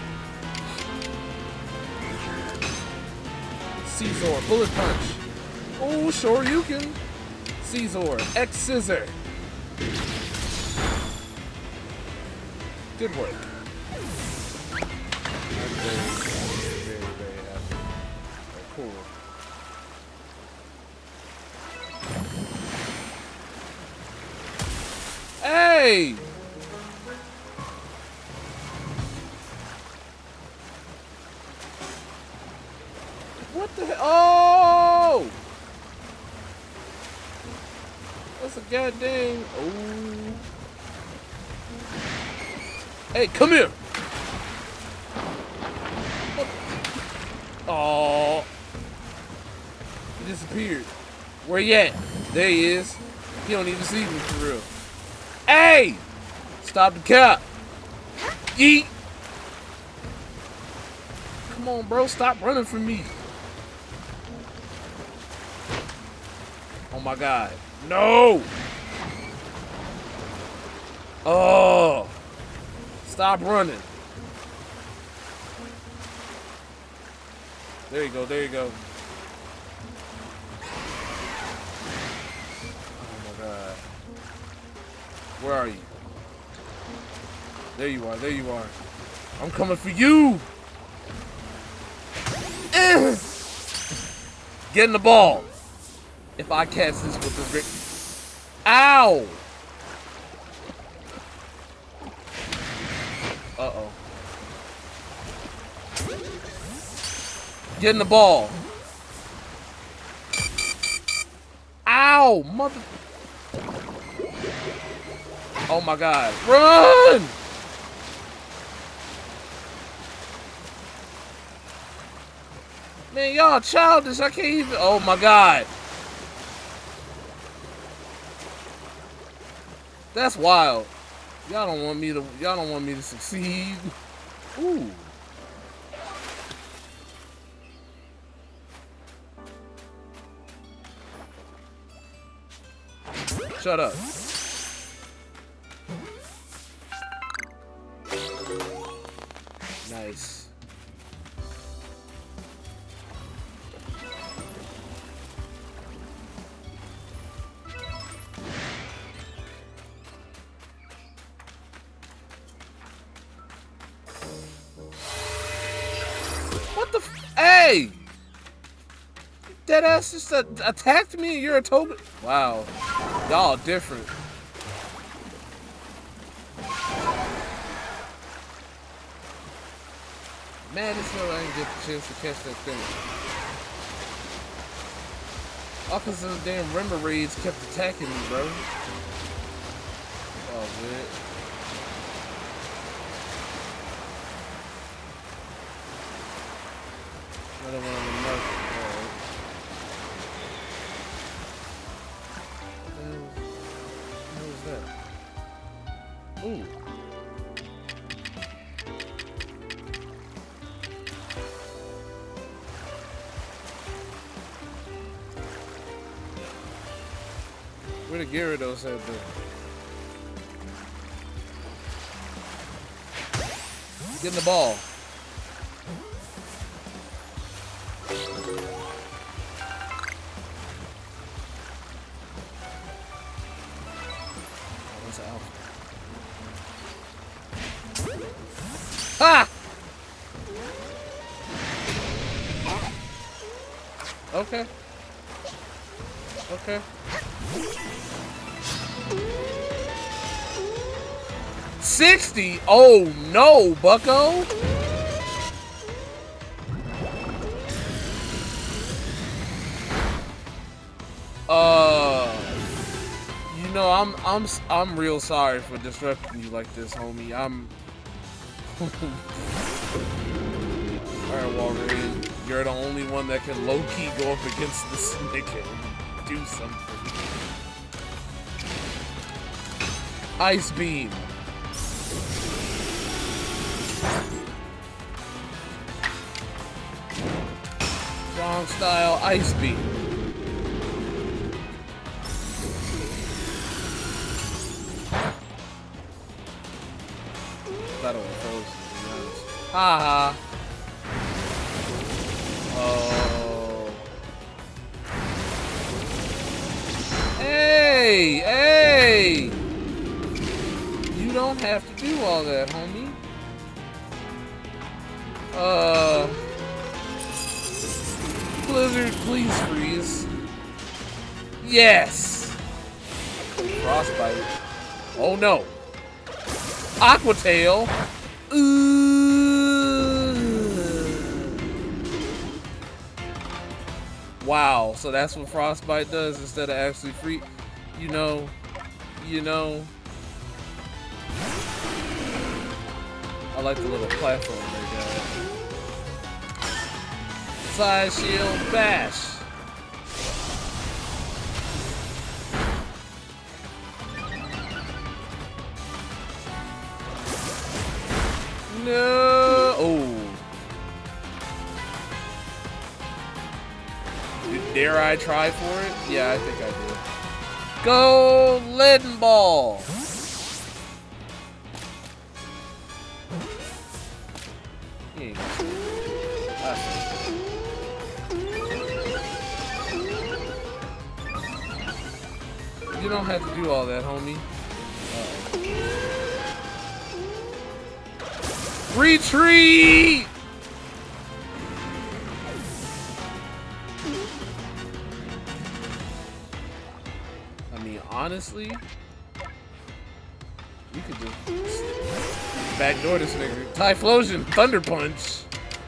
Caesar, bullet punch. Oh, sure you can. Caesar, X scissor. Good work. I'm very, very, very happy. Oh, cool. Hey! What the hell? Oh! That's a goddamn. Oh. Hey, come here! Oh. He disappeared. Where he at? There he is. He don't even see me for real. Hey! Stop the cap. Yeet! Come on, bro. Stop running from me. Oh my god. No! Oh! Stop running. There you go. There you go. Oh my god. Where are you? There you are, there you are. I'm coming for you! Get in the ball! If I catch this with this great. Ow! Uh-oh. Get in the ball. Ow! Mother. Oh my god. Run! Man, y'all childish. I can't even. Oh my god. That's wild. Y'all don't want me to. Y'all don't want me to succeed. Ooh. Shut up. Nice. What the f- Hey! That ass just uh, attacked me and you're a Toby. Wow. Y'all different. Man, this hell I didn't get the chance to catch that thing. All because those damn Rimba raids kept attacking me, bro. Oh, man. Another one on the market. Ooh. Where the Gyarados at there? Get in the ball. Ha! Okay. Okay. sixty? Oh no, bucko! Uh, you know, I'm I'm I'm real sorry for disrupting you like this, homie. I'm. Alright, Walgreens, you're the only one that can low-key go up against this nigga and do something. Ice Beam. Strong style Ice Beam. That one froze, to be honest. Haha. Oh. Hey, hey. You don't have to do all that, homie. Uh. Blizzard, please freeze. Yes. Frostbite. Oh no. Aqua Tail. Ooh. Wow, so that's what Frostbite does instead of actually free. You know, you know. I like the little platform they got. Side shield bash. No. Oh. Dare I try for it? Yeah, I think I did. Go Leaden Ball. He ain't gonna see it. I see. You don't have to do all that, homie. Uh-oh. Retreat! I mean, honestly, you could just backdoor this nigga. Typhlosion, Thunder Punch.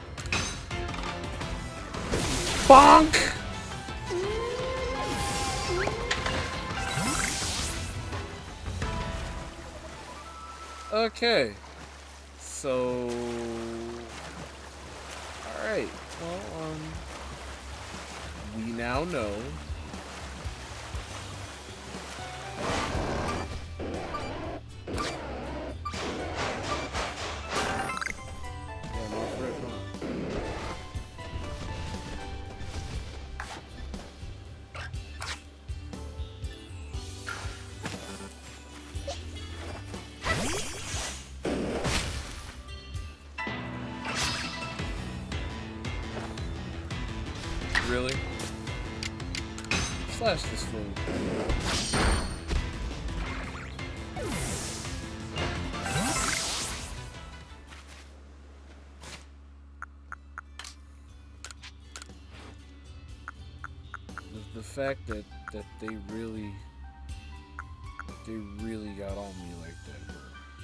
Bonk! Okay. So, all right. Well, um, we now know. Yeah, no threat, huh? Really? Slash this fool. The, the fact that that they really they really got on me like that, bro.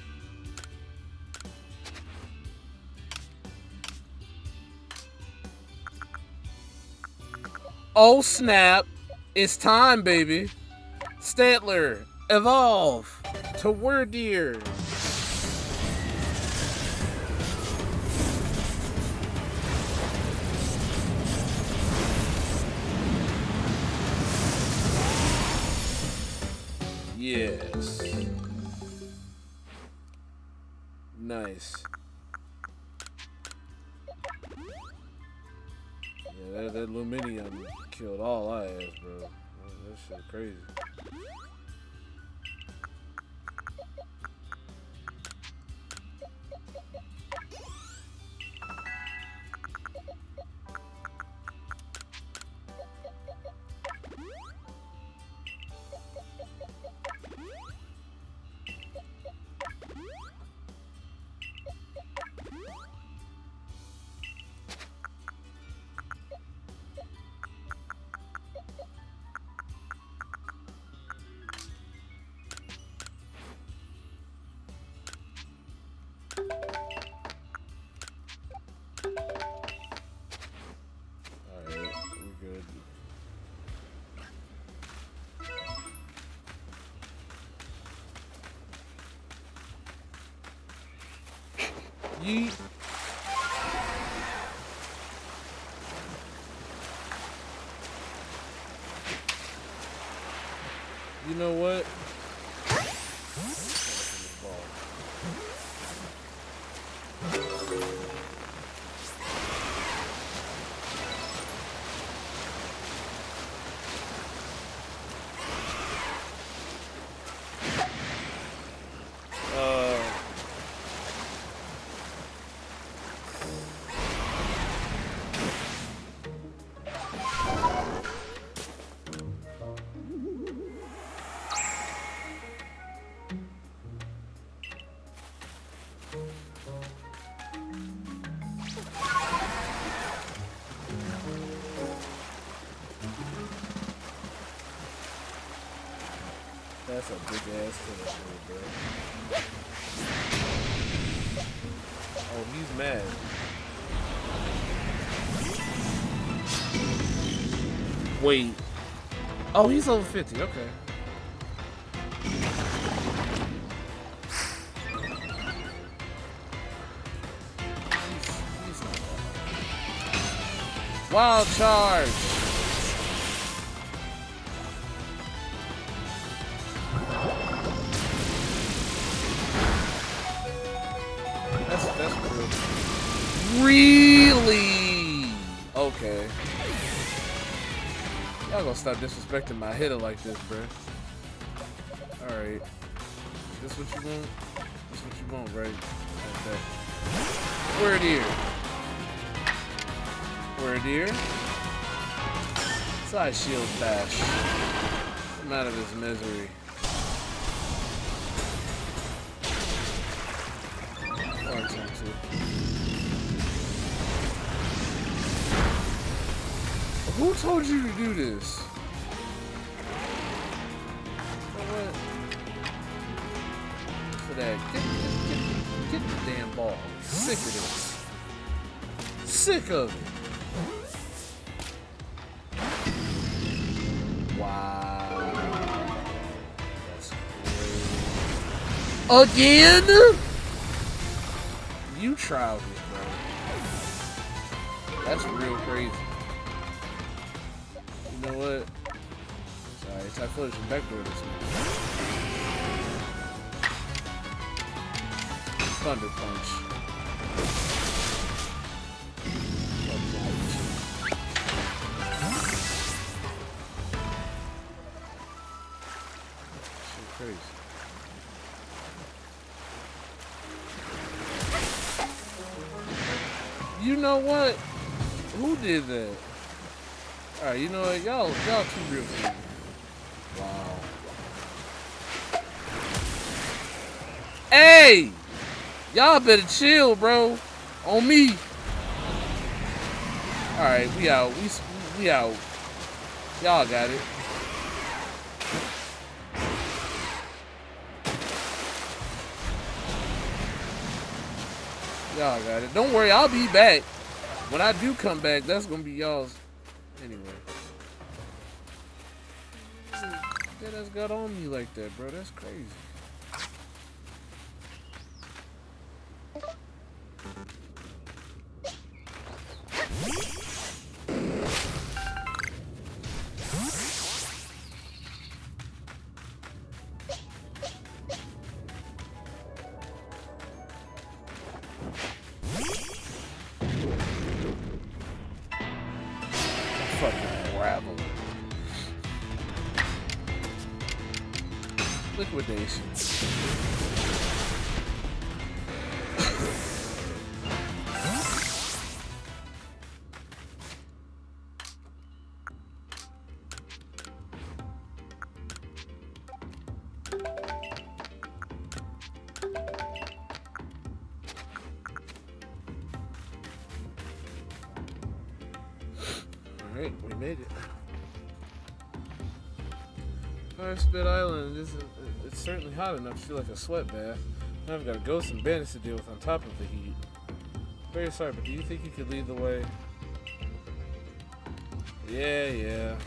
Oh snap! It's time, baby. Stantler, evolve to Wordeer. Yes. Nice. Yeah, that, that Luminium killed all I ass, bro. That shit crazy. Yeet. You know what? That's a big ass finish, bro. Oh, he's mad. Wait. Oh, he's over fifty. Okay. He's, he's not that. Wild charge. That's that's cool. Really? Okay. Y'all gonna stop disrespecting my hitter like this, bro. Alright. This what you want? This what you want, right? Okay. Where dear? Where dear? Side shield bash. I'm out of his misery. Who told you to do this? What? For that, get, get, get, get the damn ball. Sick of this. Sick of it. Wow. That's crazy. Again? You tried this, bro. That's real crazy. You know what? Sorry, Typhlosion should backdoor this one. Thunder Punch. Shit crazy. You know what? Who did that? Alright, you know what? Y'all, y'all too real for me. Wow. Hey! Y'all better chill, bro. On me. Alright, we out. We, we out. Y'all got it. Y'all got it. Don't worry, I'll be back. When I do come back, that's gonna be y'all's. Anyway. That has got on me like that, bro. That's crazy. Liquidation. All right, we made it. Fire Spit Island is it's certainly hot enough to feel like a sweat bath. Now I've got ghosts and bandits to deal with on top of the heat. Very sorry, but do you think you could lead the way? Yeah, yeah.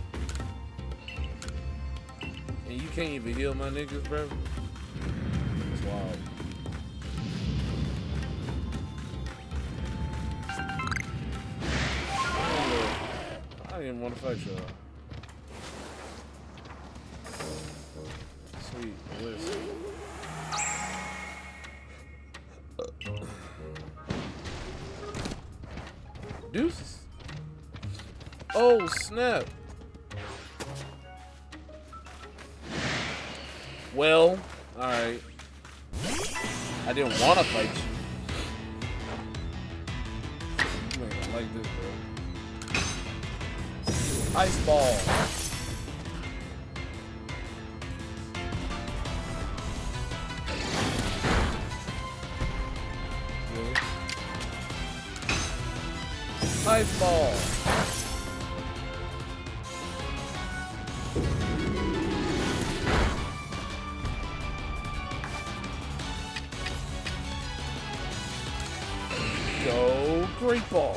And you can't even heal my niggas, bro? That's wild. I didn't even want to fight y'all. Sweet, listen. Deuces. Oh, snap. Well, alright. I didn't want to fight you. You ain't gonna like this, bro. Ice ball. Ice ball. Go great ball.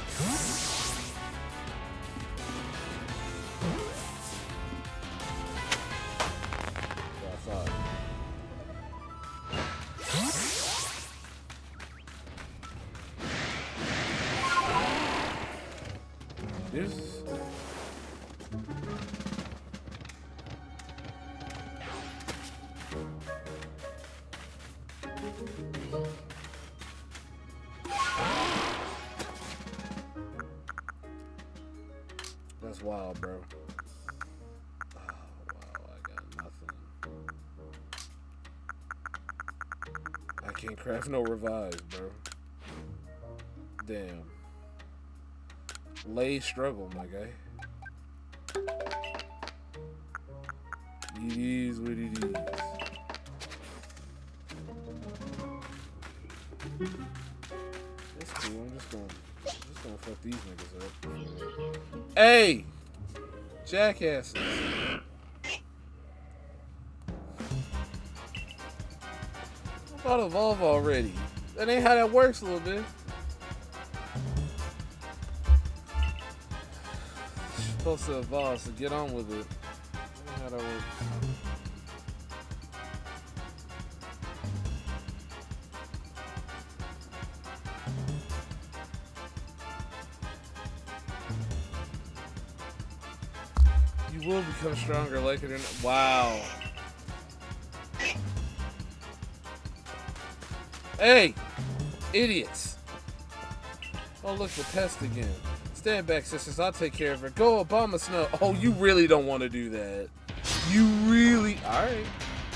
That's wild, bro. Oh, wow, I got nothing. I can't craft no revives, bro. Damn. Lay struggle, my guy. It is what it is. That's cool. I'm just gonna, just gonna fuck these niggas up. Hey, jackasses! I thought evolve already. That ain't how that works, a little bit. Supposed to evolve, so get on with it. That ain't how that works. You will become stronger, like it or not. Wow. Hey, idiots! Oh, look, the pest again. Stand back, sisters. I'll take care of her. Go, Obama Snow. Oh, you really don't want to do that. You really. All right.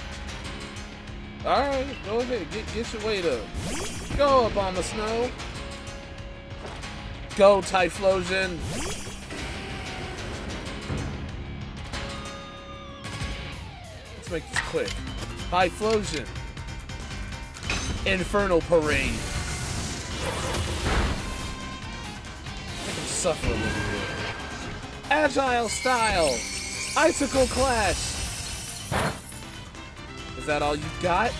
All right. Go ahead. Get get your weight up. Go, Obama Snow. Go, Typhlosion. Let's make this quick. Typhlosion. Infernal Parade. Make him suffer a little bit. Agile Style. Icicle Clash. Is that all you got?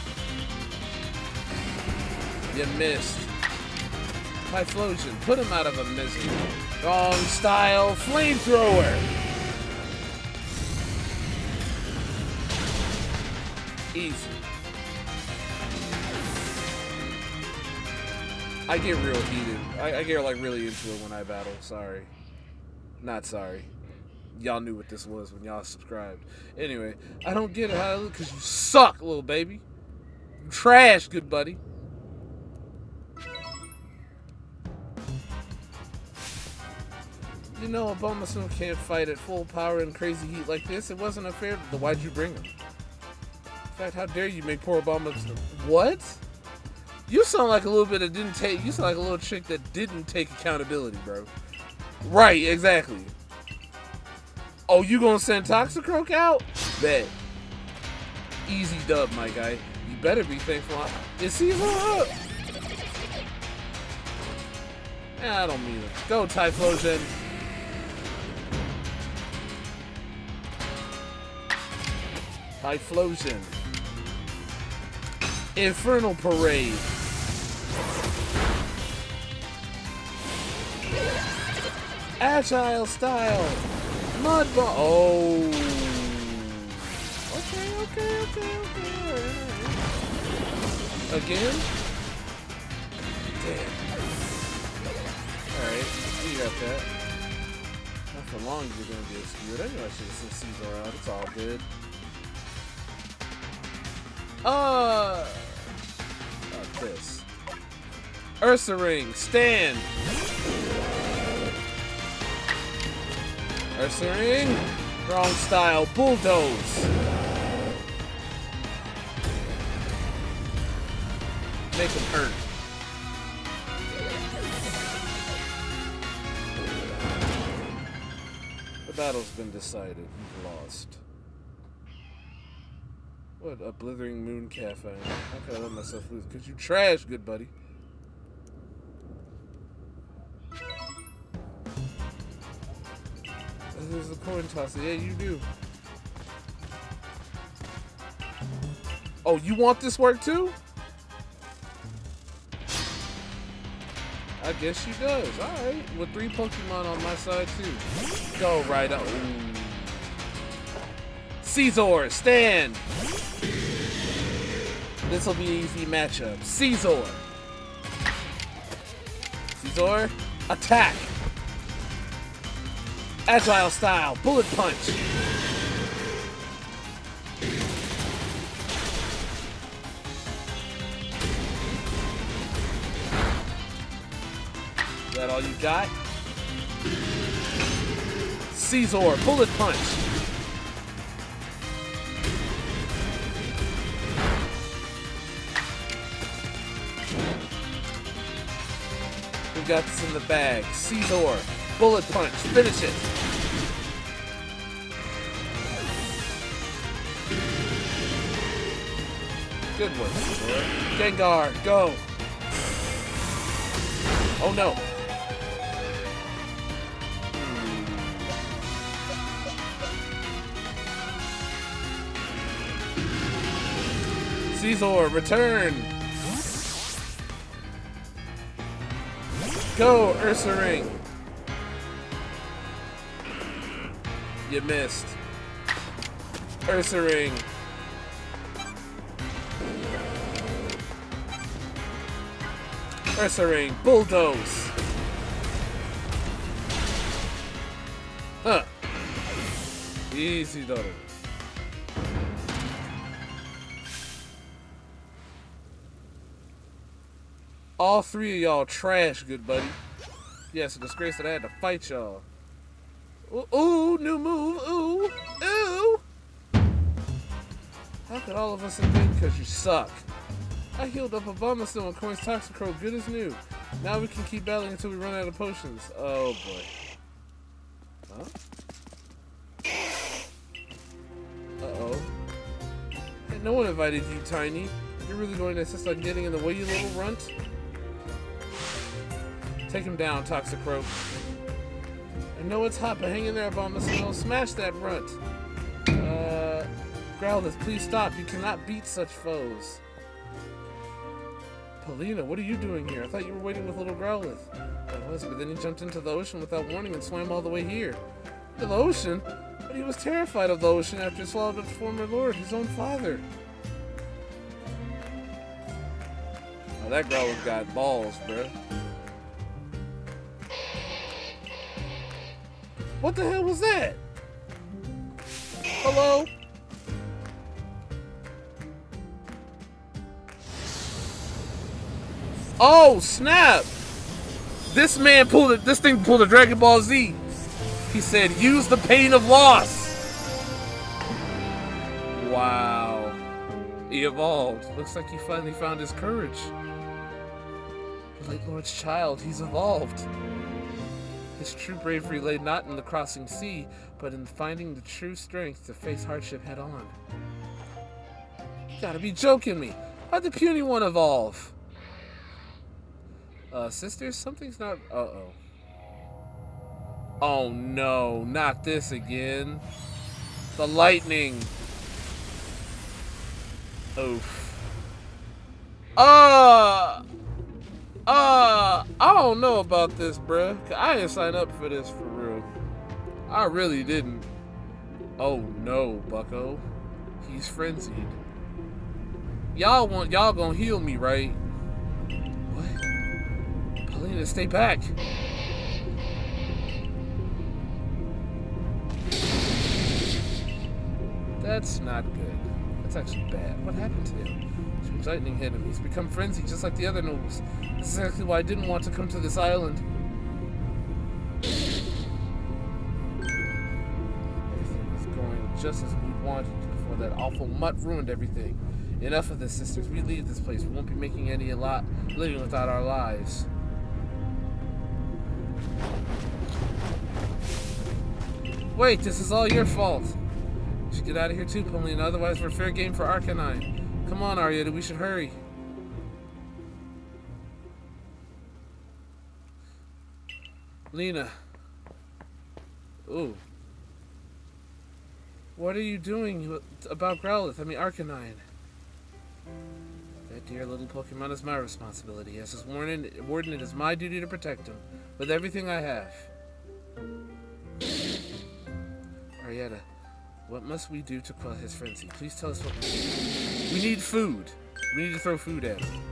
You missed. Typhlosion. Put him out of a misery. Wrong Style. Flamethrower. Easy. I get real heated. I, I get like really into it when I battle. Sorry. Not sorry. Y'all knew what this was when y'all subscribed. Anyway, I don't get it. How because you suck, little baby. You trash, good buddy. You know, Abomasnow can't fight at full power in crazy heat like this. It wasn't unfair. Then why'd you bring him? In fact, how dare you make poor Abomasnow? What? You sound like a little bit of didn't take. You sound like a little chick that didn't take accountability, bro. Right, exactly. Oh, you gonna send Toxicroak out? Bet. Easy dub, my guy. You better be thankful. Is he up? I don't mean it. Go, Typhlosion. Typhlosion. Infernal Parade. Agile Style. Mudball. Oh. Okay, okay, okay, okay. Again? Damn. Alright, you got that. Not for long you're gonna be obscured. I knew I should have sent Caesar out. It's all good. Uh, uh this. Ursaring, stand. Ursaring, wrong style, bulldoze. Make him hurt. The battle's been decided. You've lost. What a blithering moon cafe. How could I let myself lose? Because you trash, good buddy. This is a coin tosser. Yeah, you do. Oh, you want this work too? I guess she does. Alright. With three Pokemon on my side too. Go right up. Ooh. Caesar, stand! This'll be an easy matchup. Caesar! Caesar, attack! Agile Style, Bullet Punch! Is that all you got? Caesar, Bullet Punch! We got this in the bag. Caesar, Bullet Punch, finish it. Good one, Caesar. Gengar, go. Oh no. Caesar, return. Go, Ursaring. You missed. Ursaring. Ursaring, bulldoze. Huh. Easy daughter. All three of y'all trash, good buddy. Yeah, it's a disgrace that I had to fight y'all. Ooh, ooh, new move, ooh, ooh. How could all of us invade because you suck? I healed up Abomasnow and Coin's Toxicroak good as new. Now we can keep battling until we run out of potions. Oh boy. Huh? Uh-oh. No one invited you, Tiny. You're really going to insist on getting in the way, you little runt? Take him down, Toxic Croak. I know it's hot, but hang in there up on the snow. Smash that runt. Uh, Growlithe, please stop. You cannot beat such foes. Paulina, what are you doing here? I thought you were waiting with little Growlithe. I was, but then he jumped into the ocean without warning and swam all the way here. To the ocean? But he was terrified of the ocean after he swallowed up his former lord, his own father. Oh, that Growlithe got balls, bruh. What the hell was that? Hello? Oh, snap! This man pulled it. This thing pulled a Dragon Ball Z. He said, use the pain of loss. Wow. He evolved. Looks like he finally found his courage. The late Lord's child, he's evolved. His true bravery lay not in the crossing sea, but in finding the true strength to face hardship head on. You gotta be joking me. Why'd the puny one evolve? Uh, sisters, something's not... Uh-oh. Oh no, not this again. The lightning. Oof. Uh... Uh... I don't know about this, bruh. I didn't sign up for this for real. I really didn't. Oh no, bucko. He's frenzied. Y'all want... Y'all gonna heal me, right? Paulina, stay back. That's not good. That's actually bad. What happened to him? Strange lightning hit him. He's become frenzied just like the other nobles. This is exactly why I didn't want to come to this island. Everything was going just as we wanted before that awful mutt ruined everything. Enough of this, sisters. We leave this place. We won't be making any a lot living without our lives. Wait, this is all your fault. We should get out of here too, Paulina, otherwise we're fair game for Arcanine. Come on, Arietta, we should hurry. Lena. Ooh. What are you doing about Growlithe? I mean, Arcanine. That dear little Pokemon is my responsibility. As his warden, warden, it is my duty to protect him with everything I have. Arietta, what must we do to quell his frenzy? Please tell us what we need. We need food. We need to throw food at him.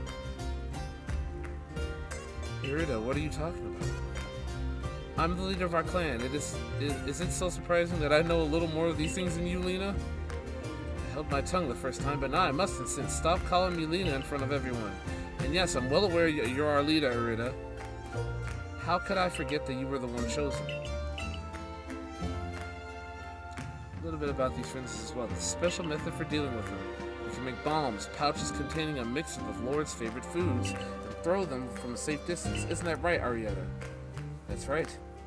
Arietta, what are you talking about? I'm the leader of our clan. It is, is is it so surprising that I know a little more of these things than you, Lena? I held my tongue the first time, but now I must insist. Stop calling me Lena in front of everyone. And yes, I'm well aware you're our leader, Arietta. How could I forget that you were the one chosen? A little bit about these frenzies as well. The special method for dealing with them. You can make bombs, pouches containing a mix of the Lord's favorite foods, and throw them from a safe distance. Isn't that right, Arietta? That's right.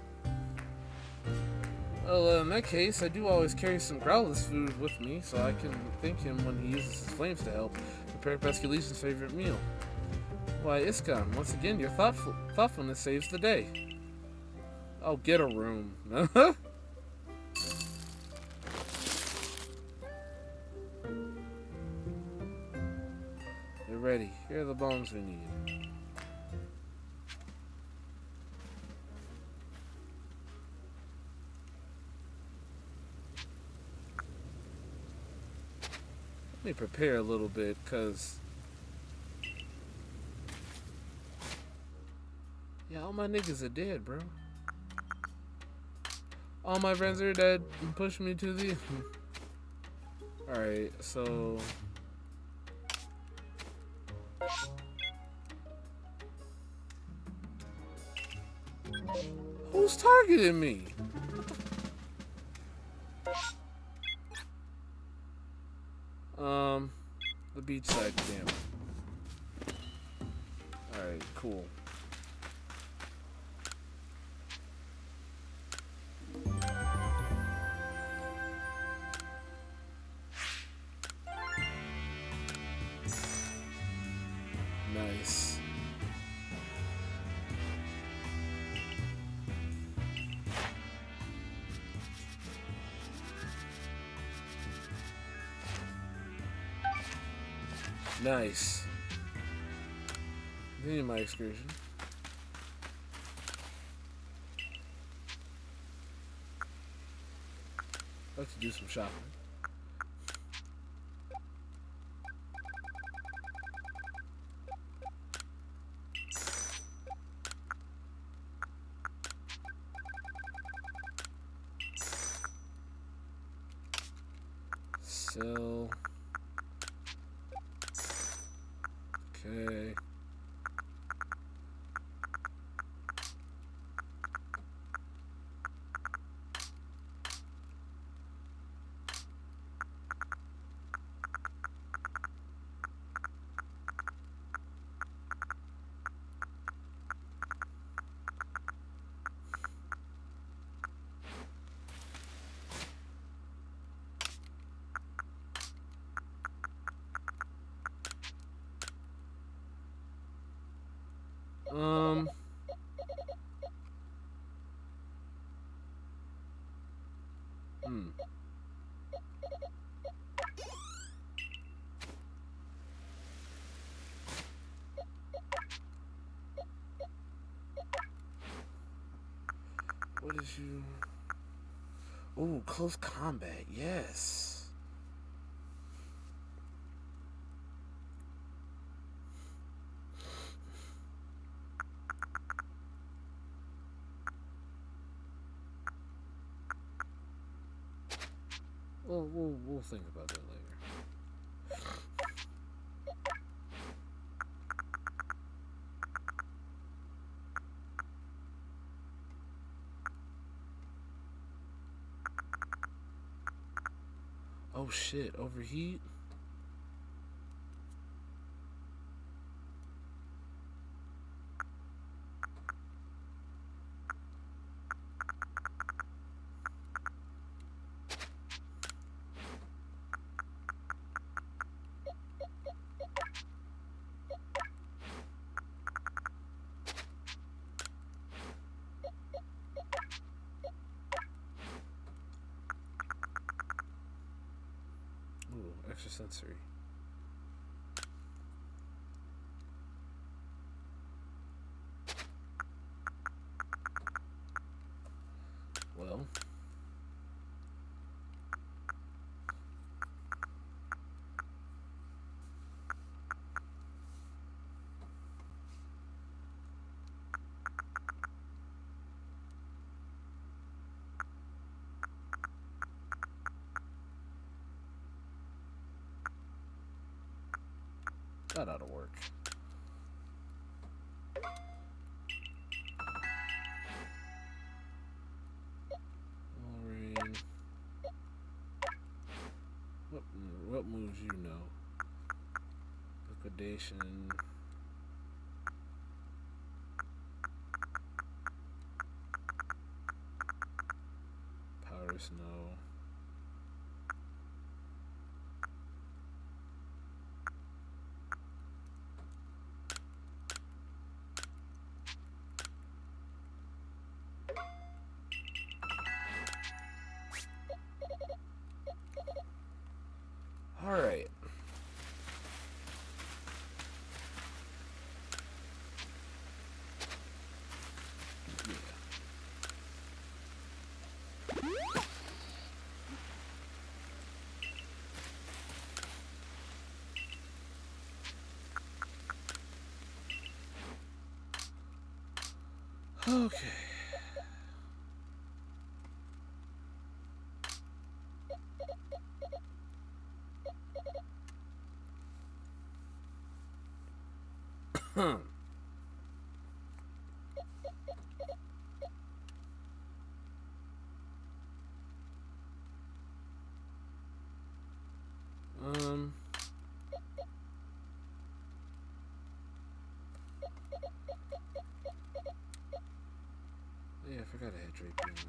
Well, uh, in that case, I do always carry some Growlithe's food with me, so I can thank him when he uses his flames to help prepare Basculetion's favorite meal. Why, Iskon, once again, your thoughtful thoughtfulness saves the day. Oh, get a room. They're ready. Here are the bombs we need. Let me prepare a little bit, because... Yeah, all my niggas are dead, bro. All my friends are dead. Push me to the... Alright, so... Who's targeting me? Um, the beachside camp. Alright, cool. Nice. Continue my excursion. I'd like to do some shopping. Sell. Okay. Um. Hmm. What is you? Oh, close combat. Yes. Well, we'll we'll think about that later. Oh shit! Overheat. Ooh, extra sensory. Well. That ought to work. Wolverine. What, what moves you know? Liquidation. Powder Snow. All right. Okay. Hmm. Um. Yeah, I forgot I had Drapion.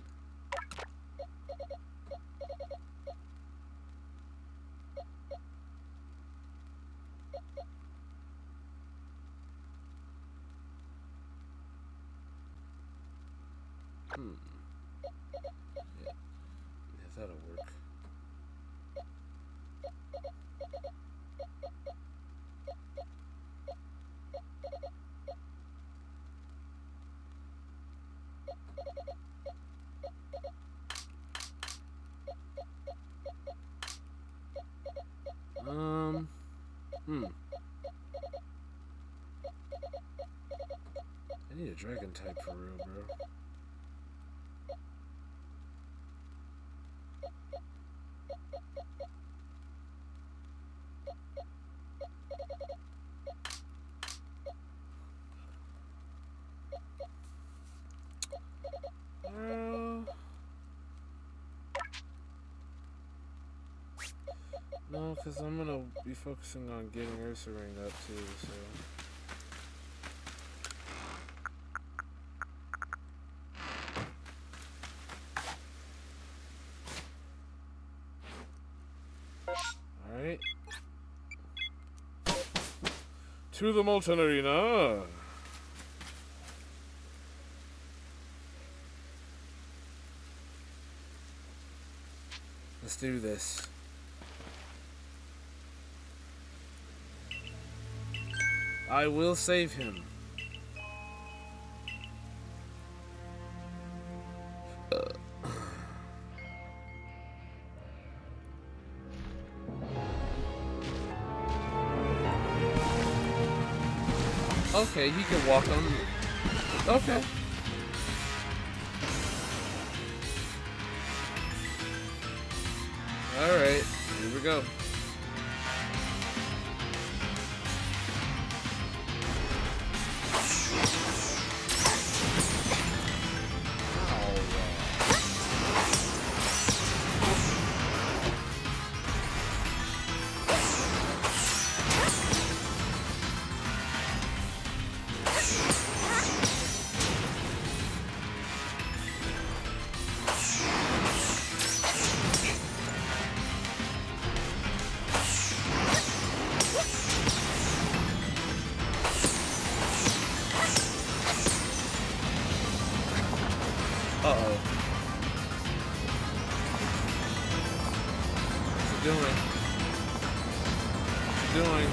Hmm. Yeah. Yeah, that'll work. Um, hmm. I need a dragon type for real, bro. Uh, no, because I'm going to be focusing on getting Ursaring up too, so... Alright. To the Molten Arena! Let's do this. I will save him. Okay, he can walk on. Okay. Alright, here we go. Uh-oh. What's he doing? What's he doing?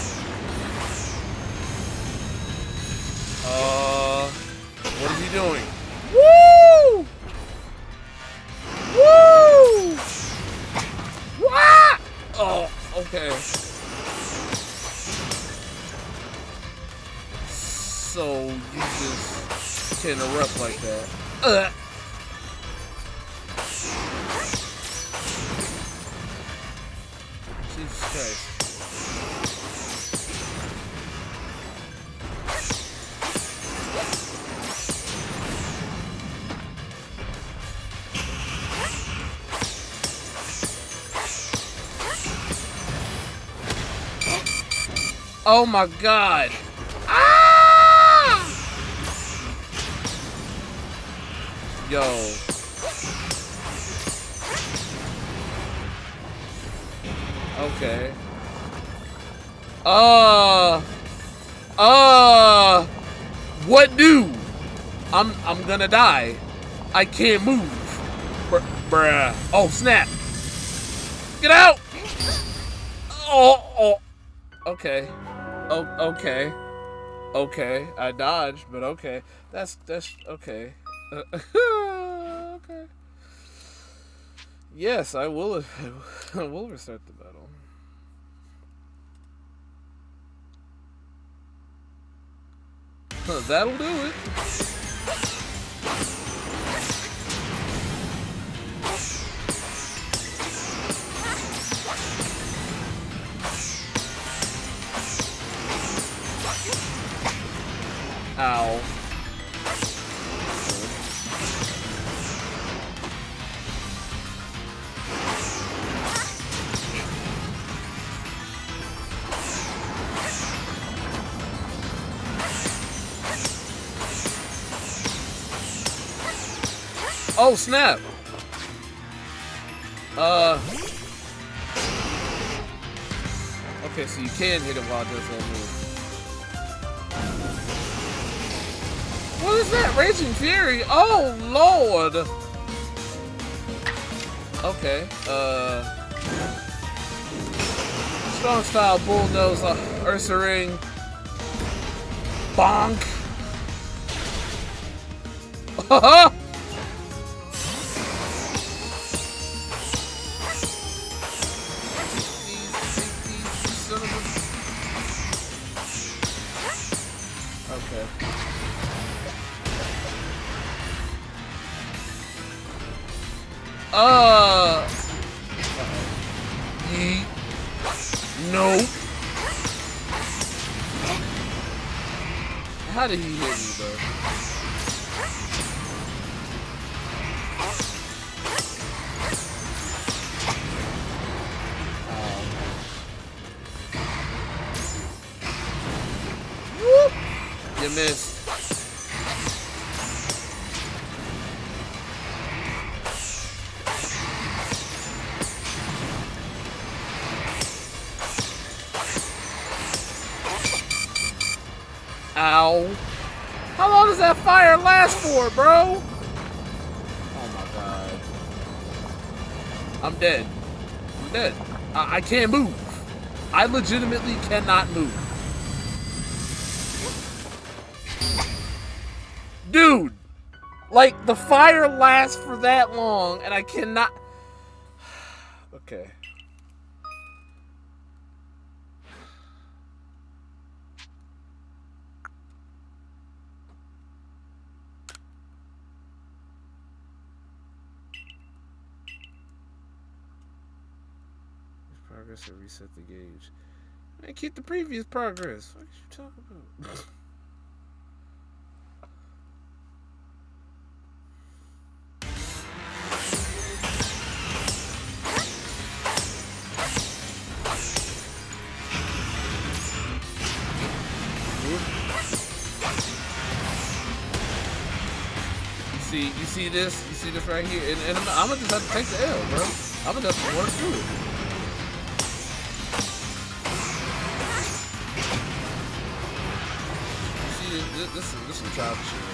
Uh, what is he doing? Woo! Woo! What? Oh, okay. So you just can erupt like that. Uh. Jesus Christ. Oh my God. Ah! Yo. Okay. Uh. Uh. What do? I'm I'm gonna die. I can't move. Br bruh. Oh snap. Get out. Oh oh. Okay. Oh okay. Okay. I dodged, but okay. That's that's okay. Uh, okay. Yes, I will. I will restart the battle. Huh, that'll do it. Ow. Oh snap! Uh. Okay, so you can hit him while it does that move. What is that? Raging Fury? Oh Lord! Okay. Uh. Strong style bulldoze, uh, Ursaring. Bonk. Haha. Uh. Yeet. Nope. How did he hit me, bro? Um. Whoop. You missed. Ow. How long does that fire last for, bro? Oh my god. I'm dead. I'm dead. I, I can't move. I legitimately cannot move. Dude! Like, the fire lasts for that long, and I cannot... Okay. Progress or reset the gauge. Man, keep the previous progress. What are you talking about? You see, you see this? You see this right here? And, and I'm gonna just have to take the L, bro. I'm gonna just have to work through it. This, this, is, this is some childish shit right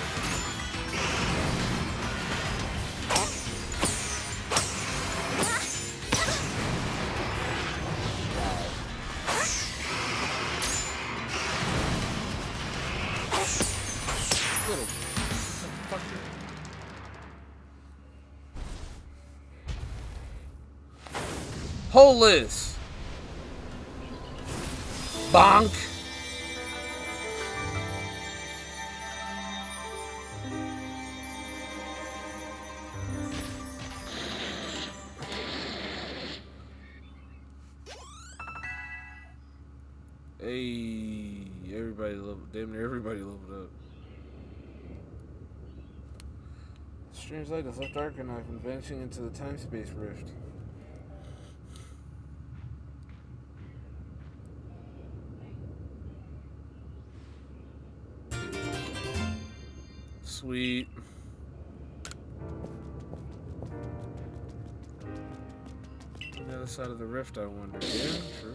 Little fucker. Holeless. Bonk. Hey, everybody leveled, damn near everybody leveled up. Strange light has left Arcanine and vanishing into the time-space rift. Sweet. On the other side of the rift, I wonder. Yeah, true.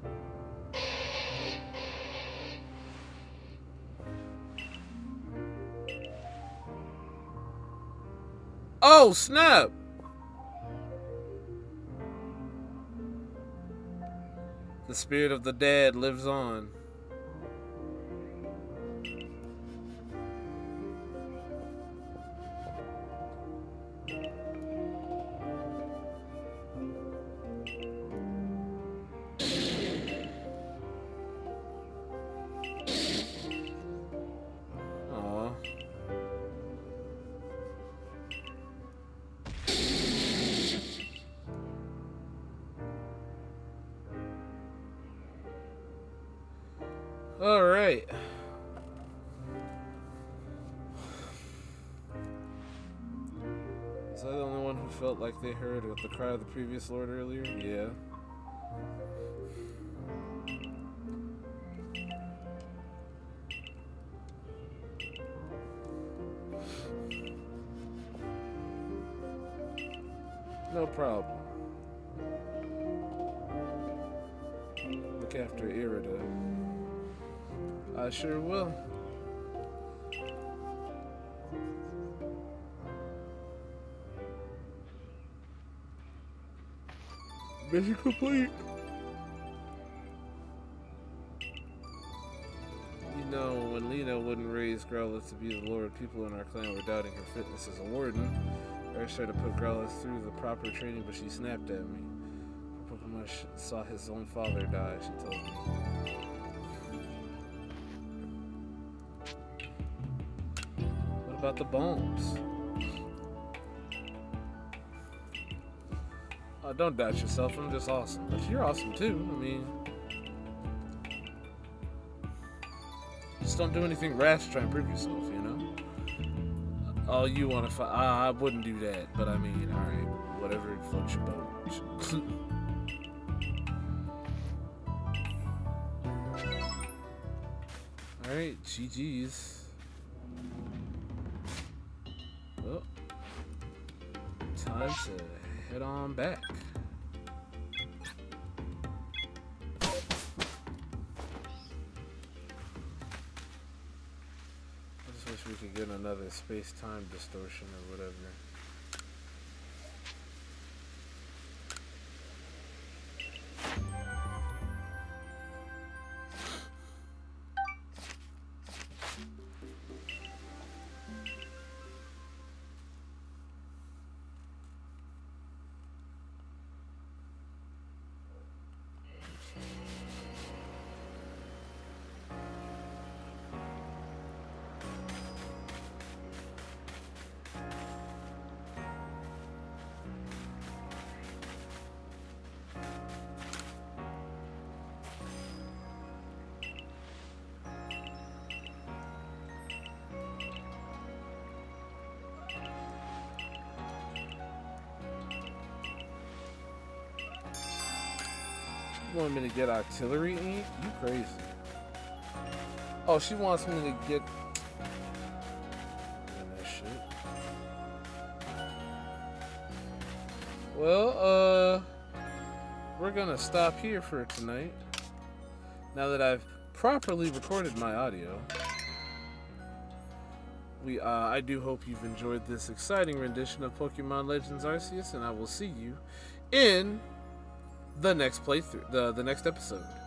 Oh, snap! The spirit of the dead lives on. All right. Was I the only one who felt like they heard the cry of the previous lord earlier? Yeah. No problem. Look after Irida. I sure will. Mission complete. You know, when Lena wouldn't raise Growlithe to be the Lord, people in our clan were doubting her fitness as a warden. I urged her to put Growlithe through the proper training, but she snapped at me. Pokemon saw his own father die, she told me. What about the bones? Oh, don't doubt yourself. I'm just awesome. But you're awesome too. I mean, just don't do anything rash to try and prove yourself, you know? Oh, you want to fight? Ah, I wouldn't do that. But I mean, alright. Whatever floats your boat. Alright, G G's. Well, time to head on back. I just wish we could get another space-time distortion or whatever. You want me to get artillery ink? You crazy. Oh, she wants me to get that shit. Well, uh we're gonna stop here for tonight. Now that I've properly recorded my audio. We uh I do hope you've enjoyed this exciting rendition of Pokemon Legends Arceus, and I will see you in the next playthrough, the the next episode.